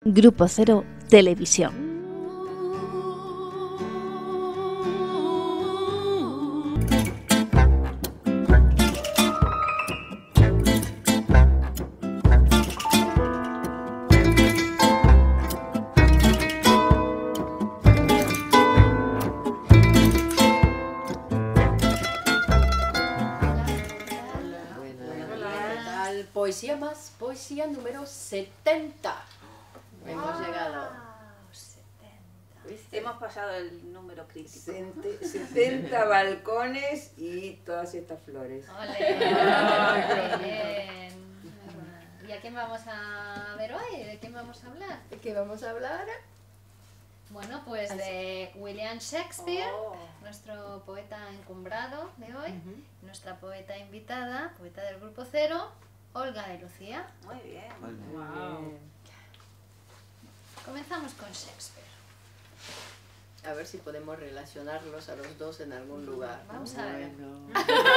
Grupo Cero Televisión. Poesía más, poesía número 70. Hemos llegado. 70. Hemos pasado el número crítico. 70 balcones y todas estas flores. ¡Ole! Bien. ¿Y a quién vamos a ver hoy? ¿De quién vamos a hablar? ¿De qué vamos a hablar? Bueno, pues de William Shakespeare, nuestro poeta encumbrado de hoy, nuestra poeta invitada, poeta del Grupo Cero, Olga de Lucía. Muy bien. Wow. Comenzamos con Shakespeare. A ver si podemos relacionarlos a los dos en algún lugar. Vamos a ver. Bueno.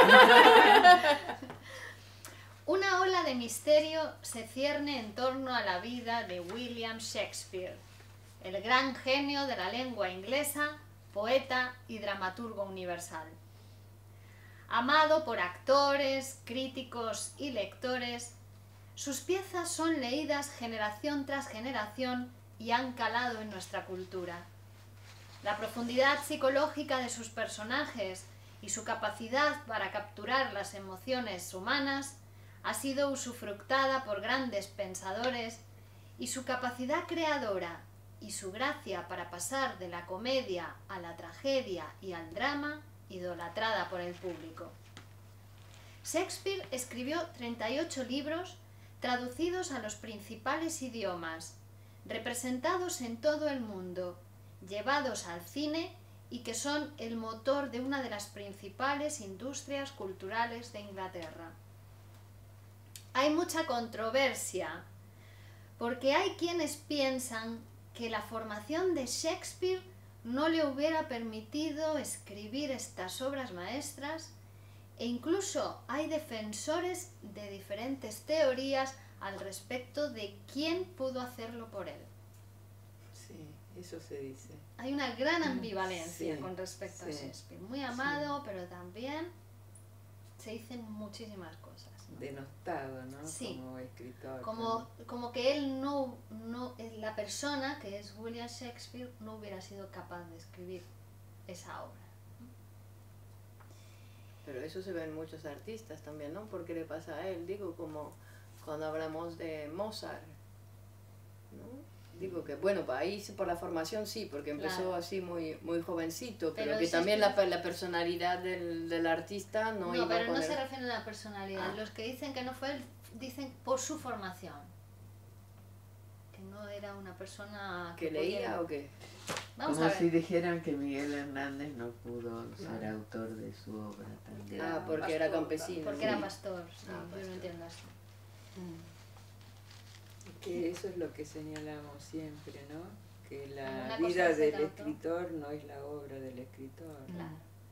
Una ola de misterio se cierne en torno a la vida de William Shakespeare, el gran genio de la lengua inglesa, poeta y dramaturgo universal. Amado por actores, críticos y lectores, sus piezas son leídas generación tras generación y han calado en nuestra cultura. La profundidad psicológica de sus personajes y su capacidad para capturar las emociones humanas ha sido usufructada por grandes pensadores y su capacidad creadora y su gracia para pasar de la comedia a la tragedia y al drama, idolatrada por el público. Shakespeare escribió 38 libros traducidos a los principales idiomas, representados en todo el mundo, llevados al cine y que son el motor de una de las principales industrias culturales de Inglaterra. Hay mucha controversia, porque hay quienes piensan que la formación de Shakespeare no le hubiera permitido escribir estas obras maestras, e incluso hay defensores de diferentes teorías al respecto de quién pudo hacerlo por él. Sí, eso se dice. Hay una gran ambivalencia Sí, con respecto a sí, Shakespeare, muy amado, pero también se dicen muchísimas cosas. Denostado, ¿no? Sí. Como escritor. Como que él la persona que es William Shakespeare no hubiera sido capaz de escribir esa obra. Pero eso se ve en muchos artistas también, ¿no? ¿Por qué le pasa a él? Digo, como cuando hablamos de Mozart, ¿no? Digo que, bueno, ahí por la formación sí, porque empezó Claro. así muy jovencito, pero que sí, también la personalidad del artista no iba pero con no él. se refiere a la personalidad. Los que dicen que no fue él, dicen por su formación. Que no era una persona ¿Que leía o qué? Vamos Como a ver. si dijeran que Miguel Hernández no pudo ser autor de su obra tan Ah, porque era campesino. Porque Sí. era pastor, sí, yo pastor. no entiendo eso. Que eso es lo que señalamos siempre, ¿no? Que la Una cosa vida es del el autor. escritor no es la obra del escritor. Claro.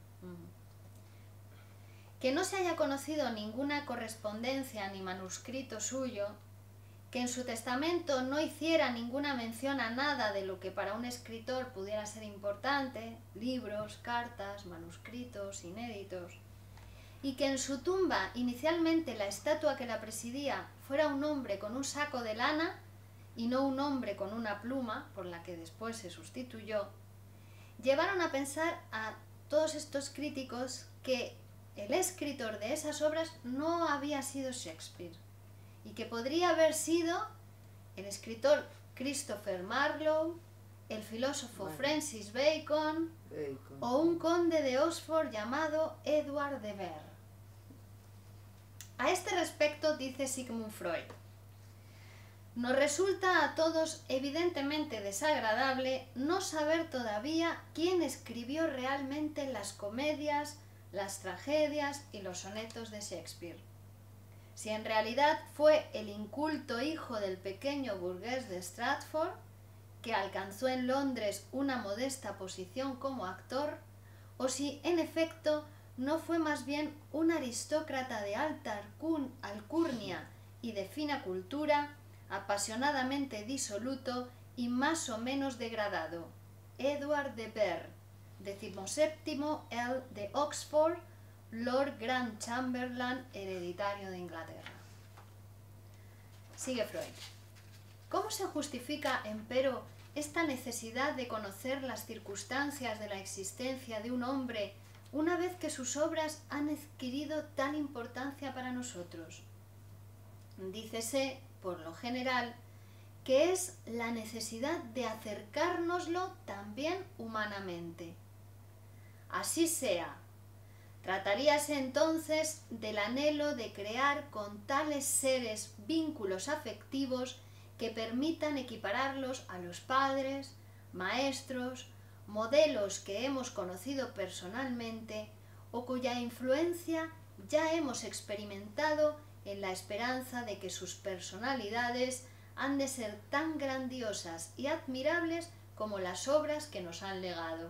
Que no se haya conocido ninguna correspondencia ni manuscrito suyo, que en su testamento no hiciera ninguna mención a nada de lo que para un escritor pudiera ser importante, libros, cartas, manuscritos, inéditos, y que en su tumba inicialmente la estatua que la presidía fuera un hombre con un saco de lana y no un hombre con una pluma, por la que después se sustituyó, llevaron a pensar a todos estos críticos que el escritor de esas obras no había sido Shakespeare y que podría haber sido el escritor Christopher Marlowe, el filósofo Francis Bacon o un conde de Oxford llamado Edward de Vere. A este respecto dice Sigmund Freud: nos resulta a todos evidentemente desagradable no saber todavía quién escribió realmente las comedias, las tragedias y los sonetos de Shakespeare. Si en realidad fue el inculto hijo del pequeño burgués de Stratford, que alcanzó en Londres una modesta posición como actor, o si en efecto no fue más bien un aristócrata de alta alcurnia y de fina cultura, apasionadamente disoluto y más o menos degradado, Edward de Vere, 17º Earl de Oxford, Lord Grand Chamberlain hereditario de Inglaterra. Sigue Freud. ¿Cómo se justifica, empero, esta necesidad de conocer las circunstancias de la existencia de un hombre una vez que sus obras han adquirido tal importancia para nosotros? Dícese, por lo general, que es la necesidad de acercárnoslo también humanamente. Así sea. Trataríase entonces del anhelo de crear con tales seres vínculos afectivos que permitan equipararlos a los padres, maestros, modelos que hemos conocido personalmente o cuya influencia ya hemos experimentado en la esperanza de que sus personalidades han de ser tan grandiosas y admirables como las obras que nos han legado.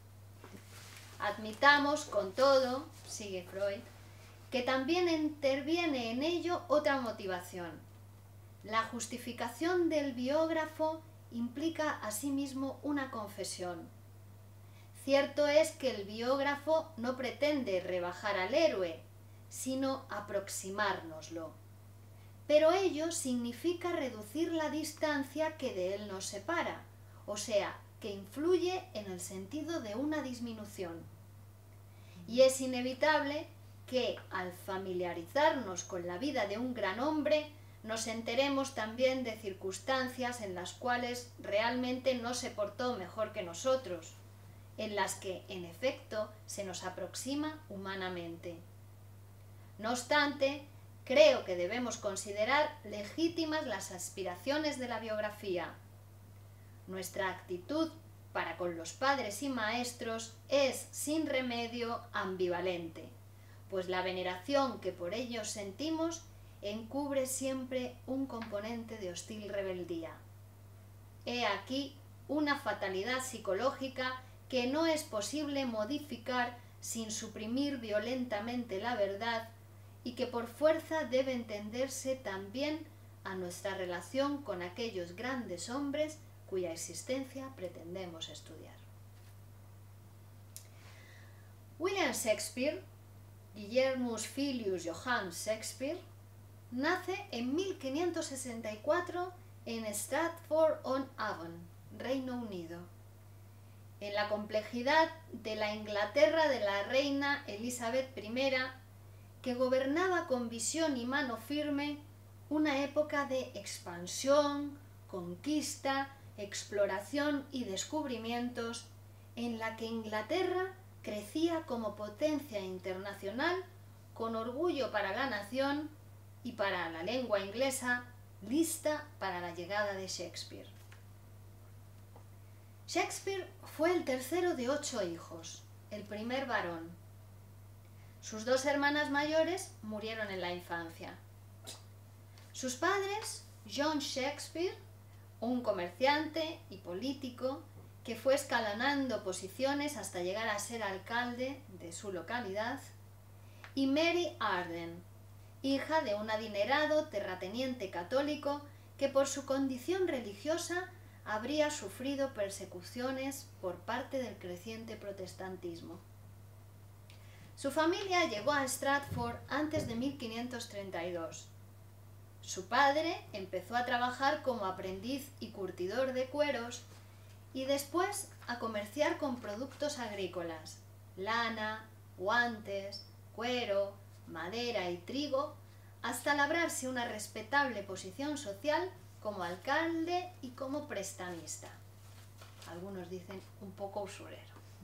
Admitamos, con todo, sigue Freud, que también interviene en ello otra motivación. La justificación del biógrafo implica asimismo una confesión. Cierto es que el biógrafo no pretende rebajar al héroe, sino aproximárnoslo. Pero ello significa reducir la distancia que de él nos separa, o sea, que influye en el sentido de una disminución. Y es inevitable que, al familiarizarnos con la vida de un gran hombre, nos enteremos también de circunstancias en las cuales realmente no se portó mejor que nosotros, en las que, en efecto, se nos aproxima humanamente. No obstante, creo que debemos considerar legítimas las aspiraciones de la biografía. Nuestra actitud para con los padres y maestros es, sin remedio, ambivalente, pues la veneración que por ellos sentimos encubre siempre un componente de hostil rebeldía. He aquí una fatalidad psicológica que no es posible modificar sin suprimir violentamente la verdad y que por fuerza debe entenderse también a nuestra relación con aquellos grandes hombres cuya existencia pretendemos estudiar. William Shakespeare, Guillermus Filius Johann Shakespeare, nace en 1564 en Stratford-on-Avon, Reino Unido. En la complejidad de la Inglaterra de la reina Elizabeth I, que gobernaba con visión y mano firme una época de expansión, conquista, exploración y descubrimientos, en la que Inglaterra crecía como potencia internacional con orgullo para la nación y para la lengua inglesa, lista para la llegada de Shakespeare. Shakespeare fue el tercero de 8 hijos, el primer varón. Sus 2 hermanas mayores murieron en la infancia. Sus padres, John Shakespeare, un comerciante y político que fue escalonando posiciones hasta llegar a ser alcalde de su localidad, y Mary Arden, hija de un adinerado terrateniente católico que por su condición religiosa habría sufrido persecuciones por parte del creciente protestantismo. Su familia llegó a Stratford antes de 1532. Su padre empezó a trabajar como aprendiz y curtidor de cueros y después a comerciar con productos agrícolas, lana, guantes, cuero, madera y trigo, hasta labrarse una respetable posición social como alcalde y como prestamista. Algunos dicen un poco usurero.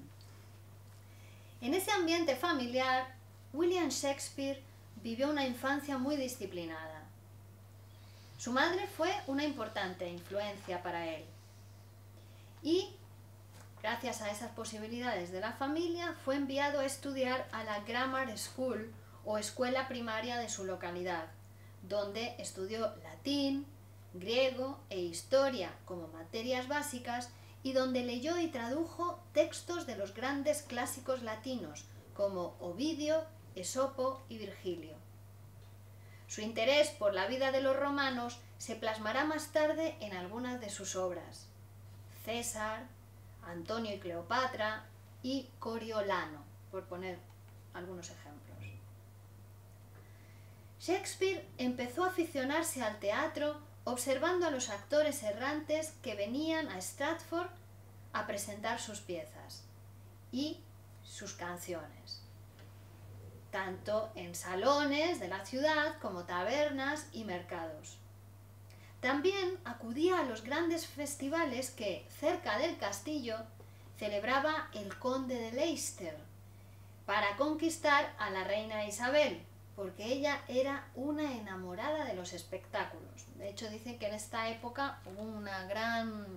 En ese ambiente familiar, William Shakespeare vivió una infancia muy disciplinada. Su madre fue una importante influencia para él. Y, gracias a esas posibilidades de la familia, fue enviado a estudiar a la Grammar School o escuela primaria de su localidad, donde estudió latín, griego e historia como materias básicas y donde leyó y tradujo textos de los grandes clásicos latinos como Ovidio, Esopo y Virgilio. Su interés por la vida de los romanos se plasmará más tarde en algunas de sus obras: César, Antonio y Cleopatra y Coriolano, por poner algunos ejemplos. Shakespeare empezó a aficionarse al teatro observando a los actores errantes que venían a Stratford a presentar sus piezas y sus canciones, tanto en salones de la ciudad como tabernas y mercados. También acudía a los grandes festivales que, cerca del castillo, celebraba el conde de Leicester para conquistar a la reina Isabel, porque ella era una enamorada de los espectáculos. De hecho, dicen que en esta época hubo una gran...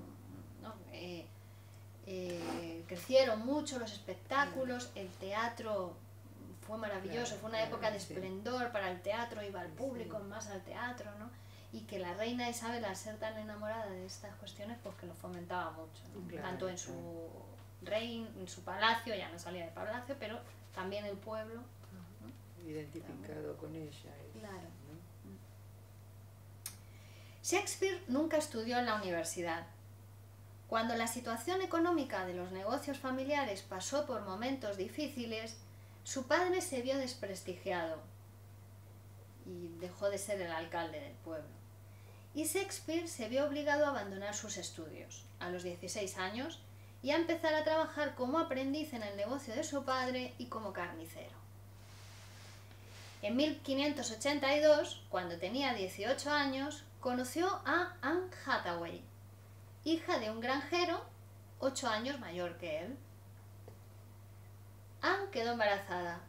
crecieron mucho los espectáculos, el teatro fue maravilloso, fue una época de esplendor para el teatro, iba al público más al teatro, ¿no? Y que la reina Isabel, al ser tan enamorada de estas cuestiones, pues que lo fomentaba mucho, ¿no? Tanto en su en su palacio, ya no salía de palacio, pero también el pueblo, ¿no? Identificado con ella. Claro. ¿no? Shakespeare nunca estudió en la universidad. Cuando la situación económica de los negocios familiares pasó por momentos difíciles, su padre se vio desprestigiado y dejó de ser el alcalde del pueblo. Y Shakespeare se vio obligado a abandonar sus estudios a los 16 años y a empezar a trabajar como aprendiz en el negocio de su padre y como carnicero. En 1582, cuando tenía 18 años, conoció a Anne Hathaway, hija de un granjero 8 años mayor que él. Anne quedó embarazada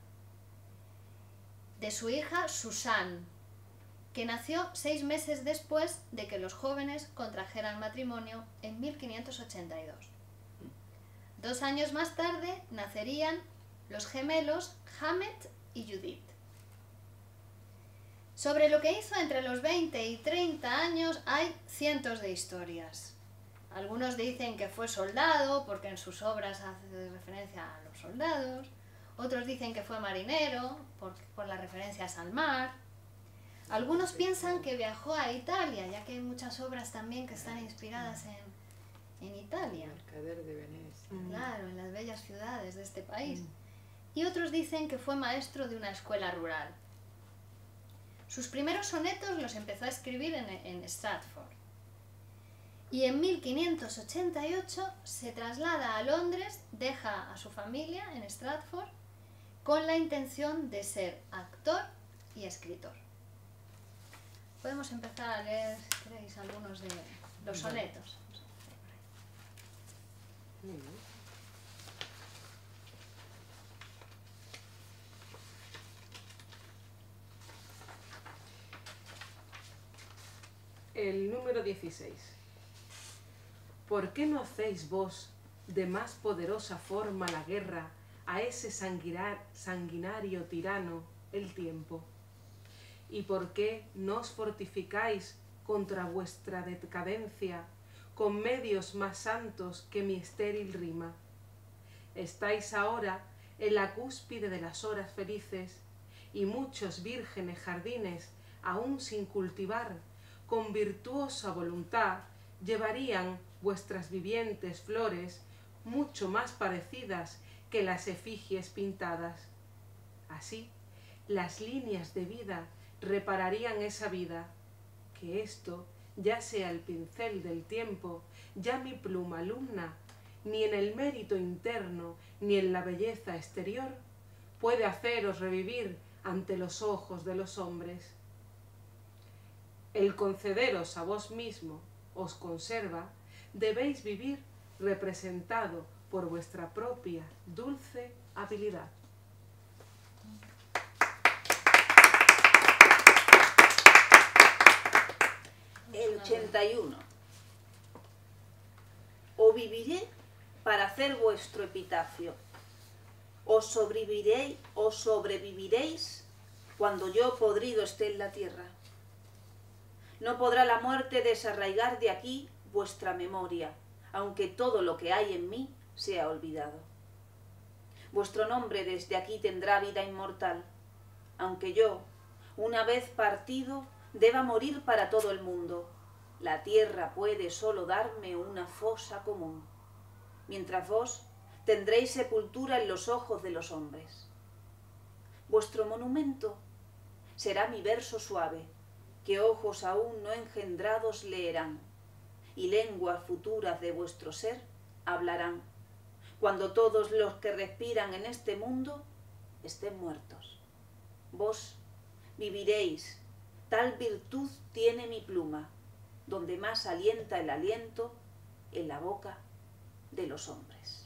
de su hija Susan, que nació 6 meses después de que los jóvenes contrajeran matrimonio en 1582. 2 años más tarde nacerían los gemelos Hamet y Judith. Sobre lo que hizo entre los 20 y 30 años hay cientos de historias. Algunos dicen que fue soldado, porque en sus obras hace referencia a los soldados. Otros dicen que fue marinero, por las referencias al mar. Algunos piensan que viajó a Italia, ya que hay muchas obras también que están inspiradas en Italia. El mercader de Venecia. Claro, en las bellas ciudades de este país. Y otros dicen que fue maestro de una escuela rural. Sus primeros sonetos los empezó a escribir en Stratford. Y en 1588 se traslada a Londres, deja a su familia en Stratford, con la intención de ser actor y escritor. Podemos empezar a leer, si queréis, algunos de los sonetos. El número 16. ¿Por qué no hacéis vos de más poderosa forma la guerra a ese sanguinario tirano, el tiempo? ¿Y por qué no os fortificáis contra vuestra decadencia con medios más santos que mi estéril rima? Estáis ahora en la cúspide de las horas felices, y muchos vírgenes jardines, aún sin cultivar, con virtuosa voluntad llevarían vuestras vivientes flores mucho más parecidas que las efigies pintadas. Así, las líneas de vida repararían esa vida, que esto, ya sea el pincel del tiempo, ya mi pluma alumna, ni en el mérito interno, ni en la belleza exterior, puede haceros revivir ante los ojos de los hombres. El concederos a vos mismo os conserva, debéis vivir representado por vuestra propia dulce habilidad. El 81. O viviré para hacer vuestro epitafio. O sobreviviréis cuando yo podrido esté en la tierra. No podrá la muerte desarraigar de aquí vuestra memoria, aunque todo lo que hay en mí sea olvidado. Vuestro nombre desde aquí tendrá vida inmortal, aunque yo, una vez partido, deba morir para todo el mundo. La tierra puede solo darme una fosa común, mientras vos tendréis sepultura en los ojos de los hombres. Vuestro monumento será mi verso suave, que ojos aún no engendrados leerán, y lenguas futuras de vuestro ser hablarán, cuando todos los que respiran en este mundo estén muertos. Vos viviréis, tal virtud tiene mi pluma, donde más alienta el aliento en la boca de los hombres.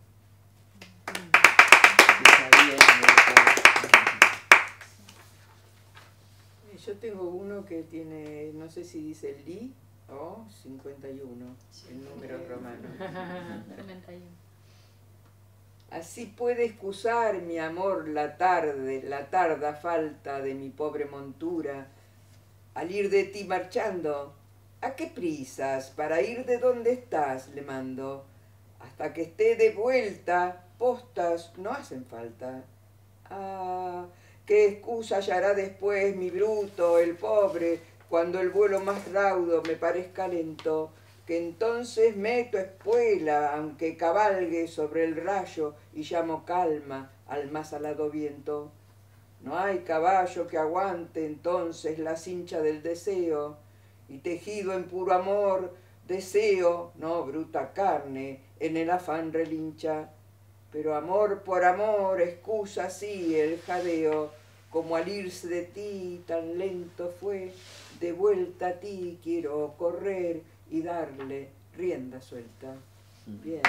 Yo tengo uno que tiene, no sé si dice Li o 51, el número romano. 31. Así puede excusar mi amor la tarda falta de mi pobre montura, al ir de ti marchando. ¿A qué prisas para ir de donde estás? Le mando. Hasta que esté de vuelta, postas no hacen falta. Ah, qué excusa hallará después mi bruto, el pobre, cuando el vuelo más raudo me parezca lento, que entonces meto espuela, aunque cabalgue sobre el rayo, y llamo calma al más alado viento. No hay caballo que aguante entonces la cincha del deseo, y tejido en puro amor, deseo, no bruta carne, en el afán relincha. Pero amor por amor excusa así el jadeo, como al irse de ti tan lento fue, de vuelta a ti quiero correr y darle rienda suelta. Bien.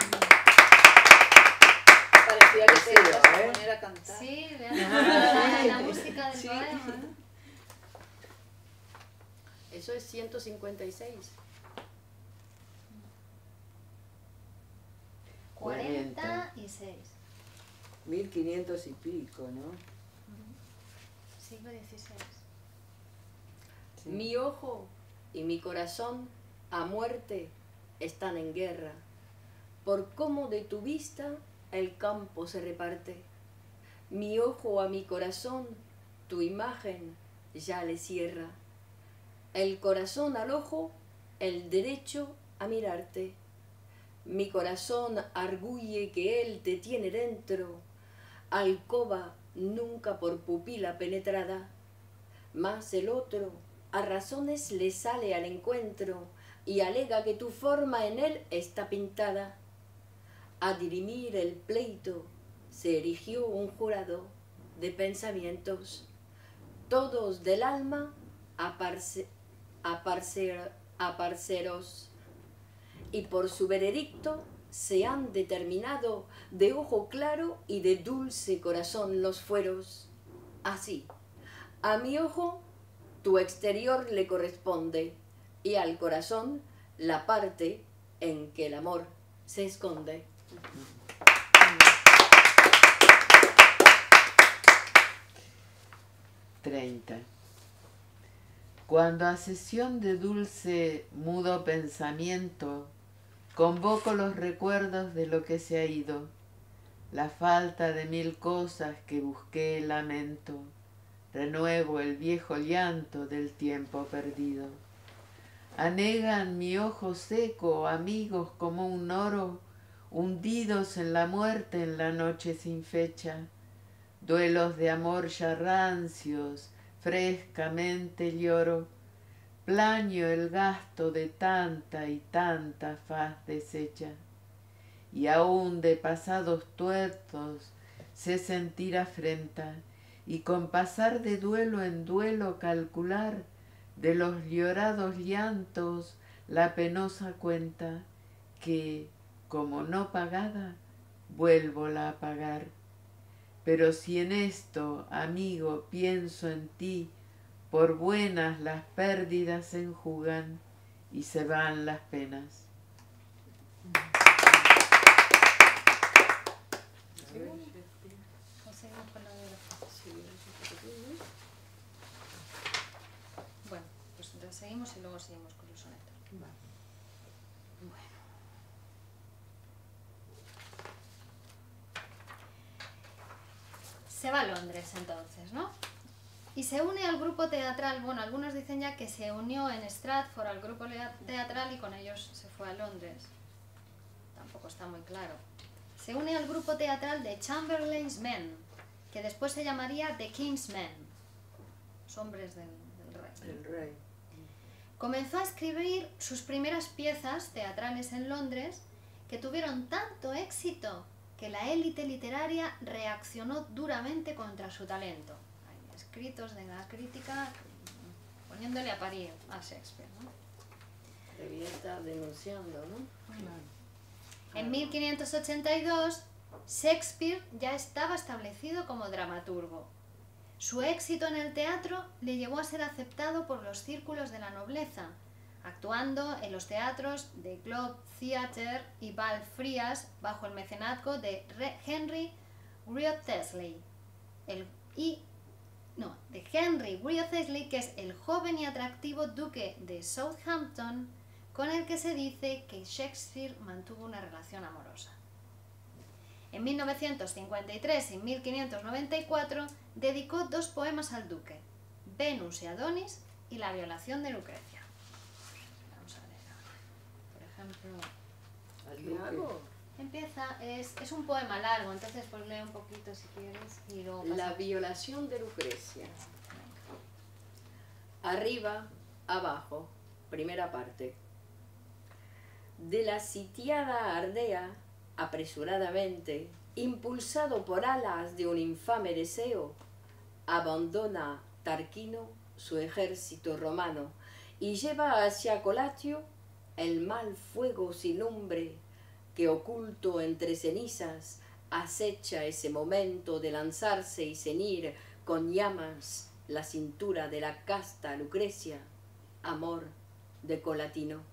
Parecía que te ibas a poner a cantar. Sí, la música del poema. Eso es 156. 46. 1500 y pico, ¿no? Siglo XVI. Sí. Mi ojo y mi corazón a muerte están en guerra, por cómo de tu vista el campo se reparte. Mi ojo a mi corazón tu imagen ya le cierra. El corazón al ojo, el derecho a mirarte. Mi corazón arguye que él te tiene dentro, alcoba nunca por pupila penetrada, mas el otro a razones le sale al encuentro y alega que tu forma en él está pintada. A dirimir el pleito se erigió un jurado de pensamientos, todos del alma aparceros, y por su veredicto se han determinado de ojo claro y de dulce corazón los fueros. Así, a mi ojo tu exterior le corresponde, y al corazón la parte en que el amor se esconde. Cuando a sesión de dulce, mudo pensamiento, convoco los recuerdos de lo que se ha ido, la falta de mil cosas que busqué lamento, renuevo el viejo llanto del tiempo perdido. Anegan mi ojo seco amigos como un oro, hundidos en la muerte en la noche sin fecha, duelos de amor ya rancios, frescamente lloro, plaño el gasto de tanta y tanta faz deshecha, y aún de pasados tuertos sé sentir afrenta, y con pasar de duelo en duelo calcular de los llorados llantos la penosa cuenta, que, como no pagada, vuélvola a pagar. Pero si en esto, amigo, pienso en ti, por buenas las pérdidas se enjugan y se van las penas. Seguimos con la de Bueno, pues entonces seguimos y luego seguimos con los sonetos. Bueno. Se va a Londres entonces, ¿no? y se une al grupo teatral. Bueno, algunos dicen ya que se unió en Stratford al grupo teatral y con ellos se fue a Londres. Tampoco está muy claro. Se une al grupo teatral de Chamberlain's Men, que después se llamaría The King's Men, los hombres del rey. El rey. Comenzó a escribir sus primeras piezas teatrales en Londres, que tuvieron tanto éxito que la élite literaria reaccionó duramente contra su talento. Hay escritos de la crítica poniéndole a parir a Shakespeare, ¿no? Debía estar denunciando, ¿no? En 1582, Shakespeare ya estaba establecido como dramaturgo. Su éxito en el teatro le llevó a ser aceptado por los círculos de la nobleza, actuando en los teatros de Globe Theatre y Val Frias bajo el mecenazgo de Henry Wriothesley, que es el joven y atractivo duque de Southampton, con el que se dice que Shakespeare mantuvo una relación amorosa. En 1953 y 1594 dedicó 2 poemas al duque, Venus y Adonis y La violación de Lucrecia. Vamos a ver ahora. Por ejemplo, ¿Qué hago? empieza, es un poema largo, entonces pues lee un poquito si quieres y luego La pasamos. violación de Lucrecia. Arriba, abajo, primera parte. De la sitiada Ardea, apresuradamente, impulsado por alas de un infame deseo, abandona Tarquino su ejército romano y lleva hacia Colatio el mal fuego sin lumbre que, oculto entre cenizas, acecha ese momento de lanzarse y ceñir con llamas la cintura de la casta Lucrecia, amor de Colatino.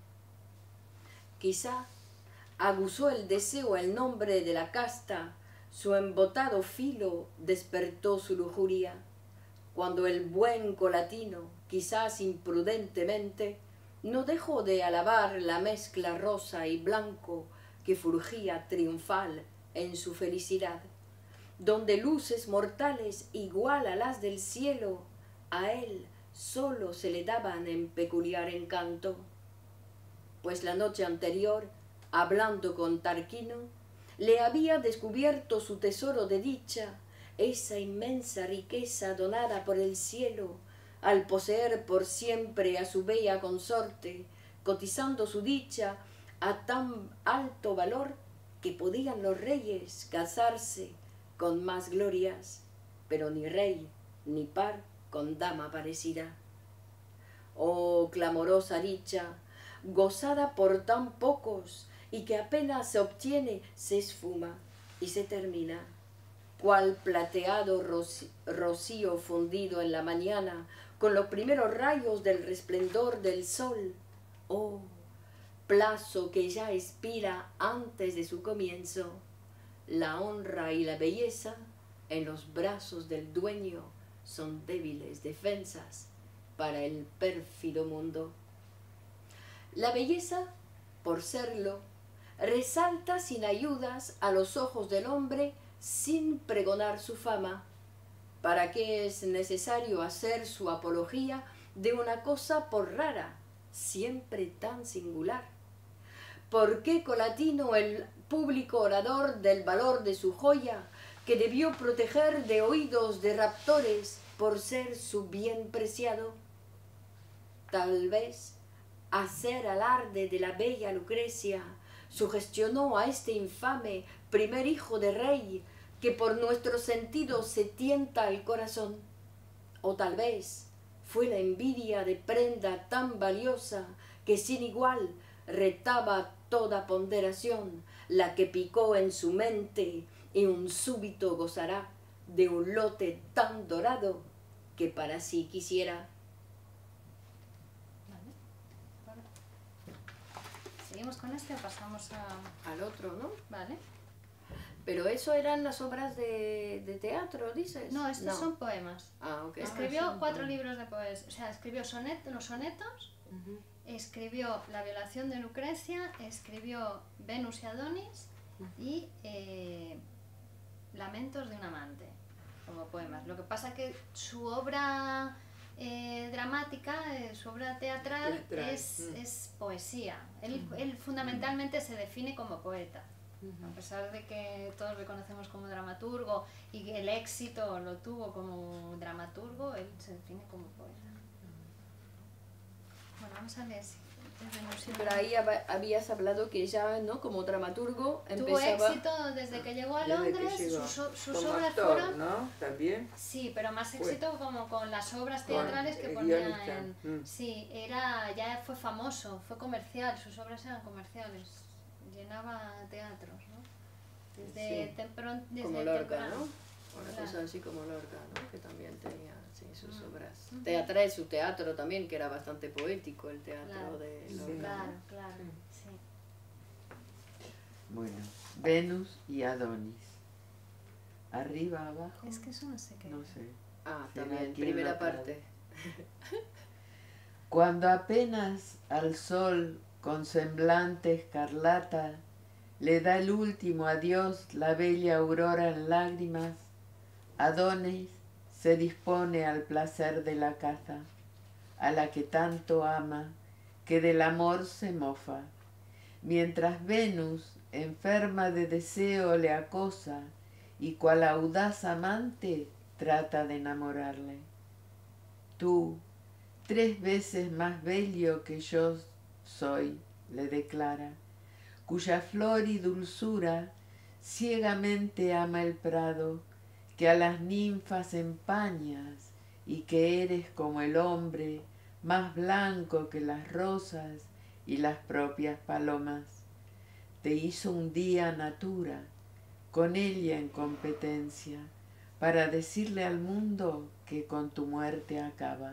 Quizá aguzó el deseo el nombre de la casta, su embotado filo despertó su lujuria, cuando el buen Colatino, quizás imprudentemente, no dejó de alabar la mezcla rosa y blanco que fulgía triunfal en su felicidad, donde luces mortales igual a las del cielo a él solo se le daban en peculiar encanto, pues la noche anterior, hablando con Tarquino, le había descubierto su tesoro de dicha, esa inmensa riqueza donada por el cielo, al poseer por siempre a su bella consorte, cotizando su dicha a tan alto valor que podían los reyes casarse con más glorias, pero ni rey ni par con dama parecida. Oh clamorosa dicha, gozada por tan pocos y que apenas se obtiene, se esfuma y se termina, cual plateado rocío fundido en la mañana con los primeros rayos del resplendor del sol. Oh, plazo que ya expira antes de su comienzo, la honra y la belleza en los brazos del dueño son débiles defensas para el pérfido mundo. La belleza, por serlo, resalta sin ayudas a los ojos del hombre sin pregonar su fama. ¿Para qué es necesario hacer su apología de una cosa por rara, siempre tan singular? ¿Por qué Colatino, el público orador del valor de su joya, que debió proteger de oídos de raptores por ser su bien preciado? Tal vez hacer alarde de la bella Lucrecia sugestionó a este infame primer hijo de rey que por nuestros sentidos se tienta el corazón. O tal vez fue la envidia de prenda tan valiosa que sin igual retaba toda ponderación, la que picó en su mente y un súbito gozará de un lote tan dorado que para sí quisiera. ¿Seguimos con este o pasamos Al otro, ¿no? Vale. Pero eso eran las obras de teatro, dices. No, estos son poemas. Ah, ok. Escribió 4 libros de poesía, o sea, escribió los sonetos, escribió La violación de Lucrecia, escribió Venus y Adonis y Lamentos de un amante. como poemas. Lo que pasa que su obra dramática, su obra teatral es poesía. Él fundamentalmente se define como poeta. A pesar de que todos le conocemos como dramaturgo y que el éxito lo tuvo como dramaturgo, él se define como poeta. Bueno, vamos a leer. Pero ahí habías hablado que ya, ¿no? Como dramaturgo tuvo empezaba... éxito desde que llegó a Londres, sus como obras actor, fueron... ¿no? También. Sí, pero más éxito como con las obras teatrales que ponía en... Sí, ya fue famoso, fue comercial, sus obras eran comerciales, llenaba teatros, ¿no? Desde como Lorca, ¿no? Una cosa así como Lorca, ¿no? Que también tenía sus obras teatrales, su teatro también, que era bastante poético el teatro de Lorca. Claro, sí. Bueno, Venus y Adonis. Arriba, abajo. Es que eso no sé qué. No sé. También, primera parte. Cuando apenas al sol con semblante escarlata le da el último adiós la bella aurora en lágrimas, Adonis se dispone al placer de la caza, a la que tanto ama, que del amor se mofa, mientras Venus, enferma de deseo, le acosa y cual audaz amante trata de enamorarle. Tú, 3 veces más bello que yo soy, le declara, cuya flor y dulzura ciegamente ama el prado, que a las ninfas empañas y que eres como el hombre, más blanco que las rosas y las propias palomas. Te hizo un día natura, con ella en competencia, para decirle al mundo que con tu muerte acaba.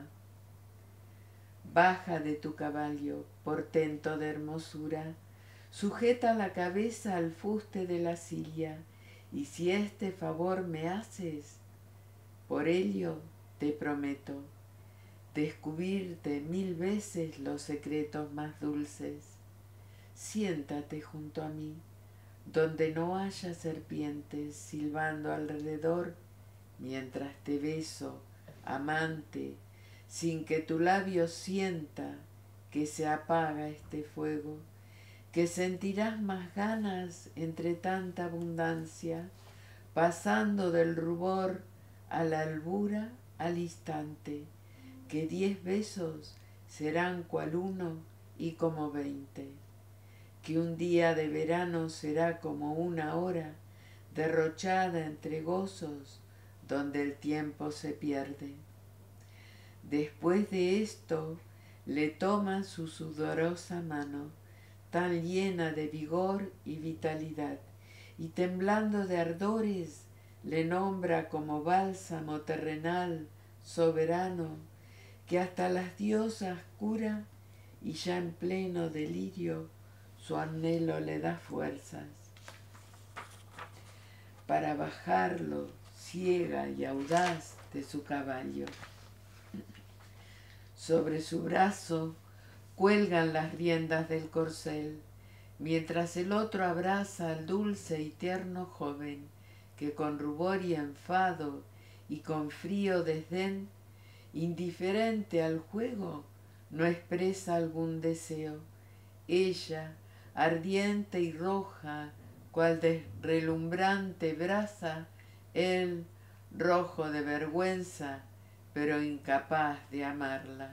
Baja de tu caballo, portento de hermosura, sujeta la cabeza al fuste de la silla, y si este favor me haces, por ello te prometo descubrirte 1000 veces los secretos más dulces. Siéntate junto a mí, donde no haya serpientes silbando alrededor, mientras te beso, amante, sin que tu labio sienta que se apaga este fuego, que sentirás más ganas entre tanta abundancia, pasando del rubor a la albura al instante, que 10 besos serán cual uno y como 20, que un día de verano será como una hora derrochada entre gozos donde el tiempo se pierde. Después de esto le toma su sudorosa mano, tan llena de vigor y vitalidad, y temblando de ardores le nombra como bálsamo terrenal soberano, que hasta las diosas cura, y ya en pleno delirio su anhelo le da fuerzas. Para bajarlo ciega y audaz de su caballo. Sobre su brazo cuelgan las riendas del corcel, mientras el otro abraza al dulce y tierno joven, que con rubor y enfado y con frío desdén, indiferente al juego, no expresa algún deseo. Ella, ardiente y roja, cual de relumbrante brasa, él, rojo de vergüenza, pero incapaz de amarla.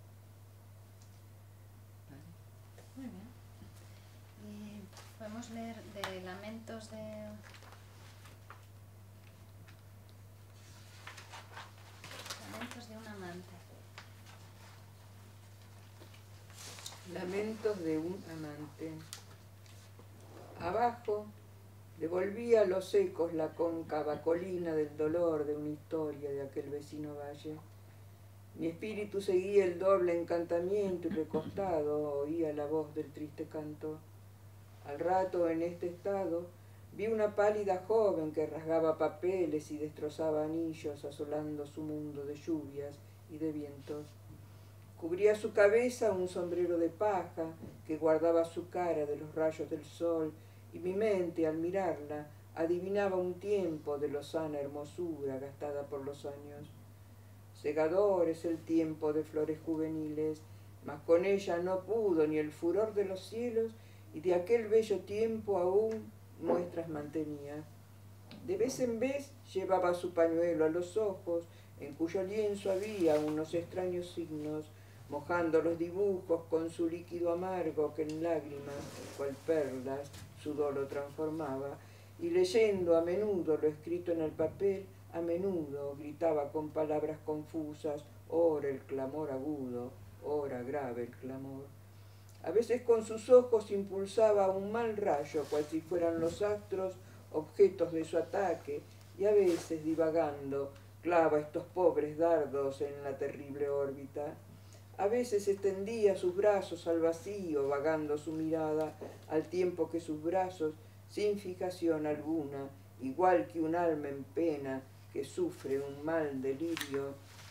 Muy bien. Podemos leer de Lamentos de... Lamentos de un amante. Lamentos de un amante. Abajo devolvía a los ecos la cóncava colina del dolor de una historia de aquel vecino valle. Mi espíritu seguía el doble encantamiento y recostado oía la voz del triste canto. Al rato, en este estado, vi una pálida joven que rasgaba papeles y destrozaba anillos asolando su mundo de lluvias y de vientos. Cubría su cabeza un sombrero de paja que guardaba su cara de los rayos del sol, y mi mente, al mirarla, adivinaba un tiempo de lozana hermosura gastada por los años. Segador es el tiempo de flores juveniles, mas con ella no pudo ni el furor de los cielos, y de aquel bello tiempo aún muestras mantenía. De vez en vez llevaba su pañuelo a los ojos, en cuyo lienzo había unos extraños signos, mojando los dibujos con su líquido amargo que en lágrimas, cual perlas, su dolo transformaba, y leyendo a menudo lo escrito en el papel, a menudo gritaba con palabras confusas, ora el clamor agudo, ora grave el clamor. A veces con sus ojos impulsaba un mal rayo, cual si fueran los astros objetos de su ataque, y a veces, divagando, clava estos pobres dardos en la terrible órbita. A veces extendía sus brazos al vacío, vagando su mirada, al tiempo que sus brazos, sin fijación alguna, igual que un alma en pena que sufre un mal delirio,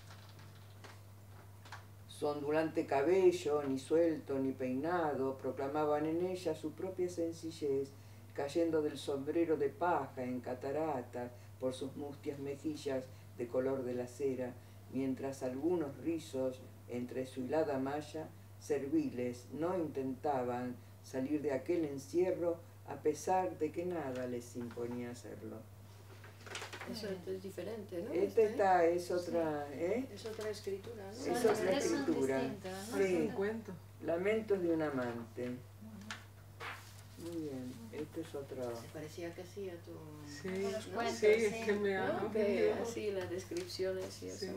su ondulante cabello, ni suelto ni peinado, proclamaban en ella su propia sencillez, cayendo del sombrero de paja en catarata por sus mustias mejillas de color de la cera, mientras algunos rizos entre su hilada malla, serviles, no intentaban salir de aquel encierro a pesar de que nada les imponía hacerlo. Eso es diferente, ¿no? Es otra, ¿eh? Es otra escritura, ¿no? Es otra escritura. ¿No? Sí. Un cuento. Lamentos de un amante. Muy bien, este es otro. Se parecía casi a tu... Sí, Los ¿no? cuentos, Sí, es sí. que me ha ¿no? Que así las descripciones y Sí. eso.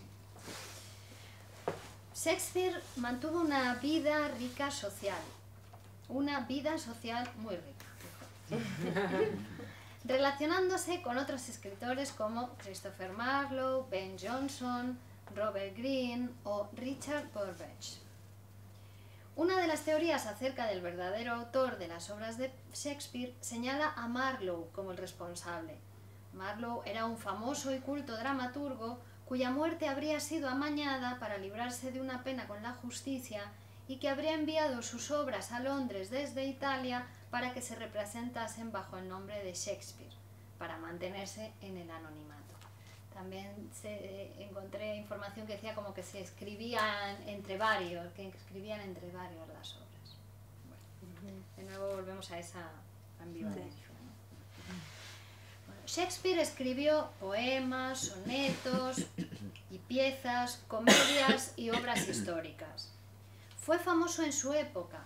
Shakespeare mantuvo una vida rica social, una vida social muy rica, relacionándose con otros escritores como Christopher Marlowe, Ben Jonson, Robert Greene o Richard Burbage. Una de las teorías acerca del verdadero autor de las obras de Shakespeare señala a Marlowe como el responsable. Marlowe era un famoso y culto dramaturgo cuya muerte habría sido amañada para librarse de una pena con la justicia y que habría enviado sus obras a Londres desde Italia para que se representasen bajo el nombre de Shakespeare, para mantenerse en el anonimato. También encontré información que decía como que se escribían entre varios, las obras. Bueno, de nuevo volvemos a esa ambivalencia. Bueno, Shakespeare escribió poemas, sonetos y piezas, comedias y obras históricas. Fue famoso en su época,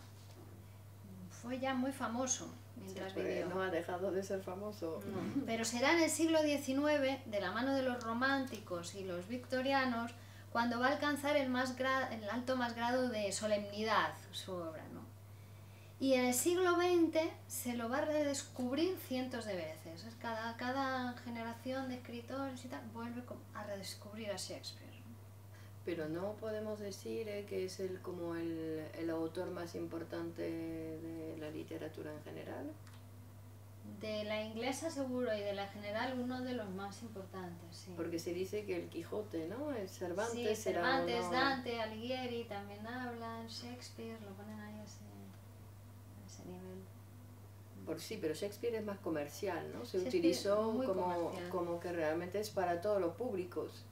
fue ya muy famoso mientras vivió. No ha dejado de ser famoso. No, pero será en el siglo XIX, de la mano de los románticos y los victorianos, cuando va a alcanzar el alto más grado de solemnidad su obra, ¿no? Y en el siglo XX se lo va a redescubrir cientos de veces. Cada generación de escritores y tal vuelve a redescubrir a Shakespeare. Pero no podemos decir que es como el autor más importante de la literatura en general. De la inglesa seguro y de la general uno de los más importantes, sí. Porque se dice que el Quijote, ¿no? El Cervantes, Sí, era Cervantes, uno... Dante, Alighieri también hablan, Shakespeare, lo ponen ahí a ese nivel. Sí, pero Shakespeare es más comercial, ¿no? Se Shakespeare utilizó muy como, comercial. como que realmente es para todos los públicos,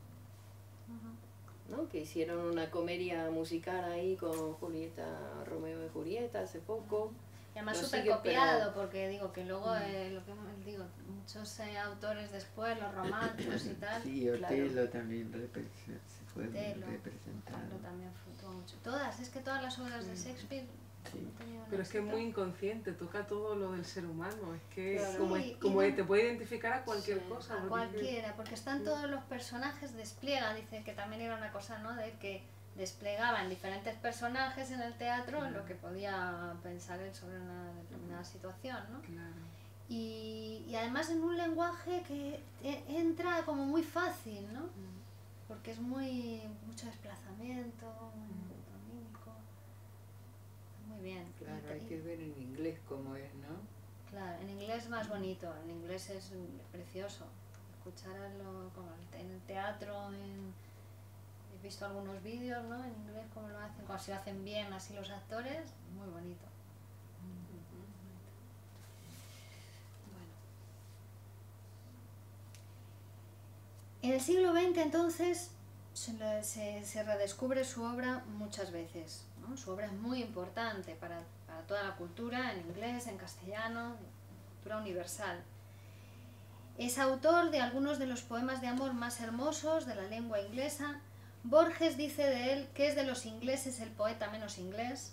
¿no? Que hicieron una comedia musical ahí con Julieta, Romeo y Julieta hace poco. Y además Lo súper sigue, copiado, porque digo que luego, lo que digo, muchos autores después, los románticos y tal. Sí, Otelo también se fue Otelo, representado. Otelo también tuvo mucho. Es que todas las obras de Shakespeare Sí. han tenido un Pero es que es éxito. muy inconsciente, toca todo lo del ser humano, es que Claro. como, Sí, como y no- te puede identificar a cualquier Sí, cosa. A porque- cualquiera, porque están todos los personajes despliegan, dice que también era una cosa, ¿no? De que desplegaban diferentes personajes en el teatro en lo que podía pensar él sobre una determinada situación, ¿no? Claro. Y además en un lenguaje que entra como muy fácil, ¿no? Porque es mucho desplazamiento, muy pantomímico. Muy bien. Claro, Y- hay que ver en inglés cómo es, ¿no? Claro, en inglés es más bonito, en inglés es precioso. Escucharlo como en el teatro, he visto algunos vídeos, ¿no? En inglés cómo lo hacen, como si lo hacen bien así los actores, muy bonito. Bueno. En el siglo XX, entonces, se redescubre su obra muchas veces, ¿no? Su obra es muy importante para toda la cultura, en inglés, en castellano, cultura universal. Es autor de algunos de los poemas de amor más hermosos de la lengua inglesa. Borges dice de él que es de los ingleses el poeta menos inglés.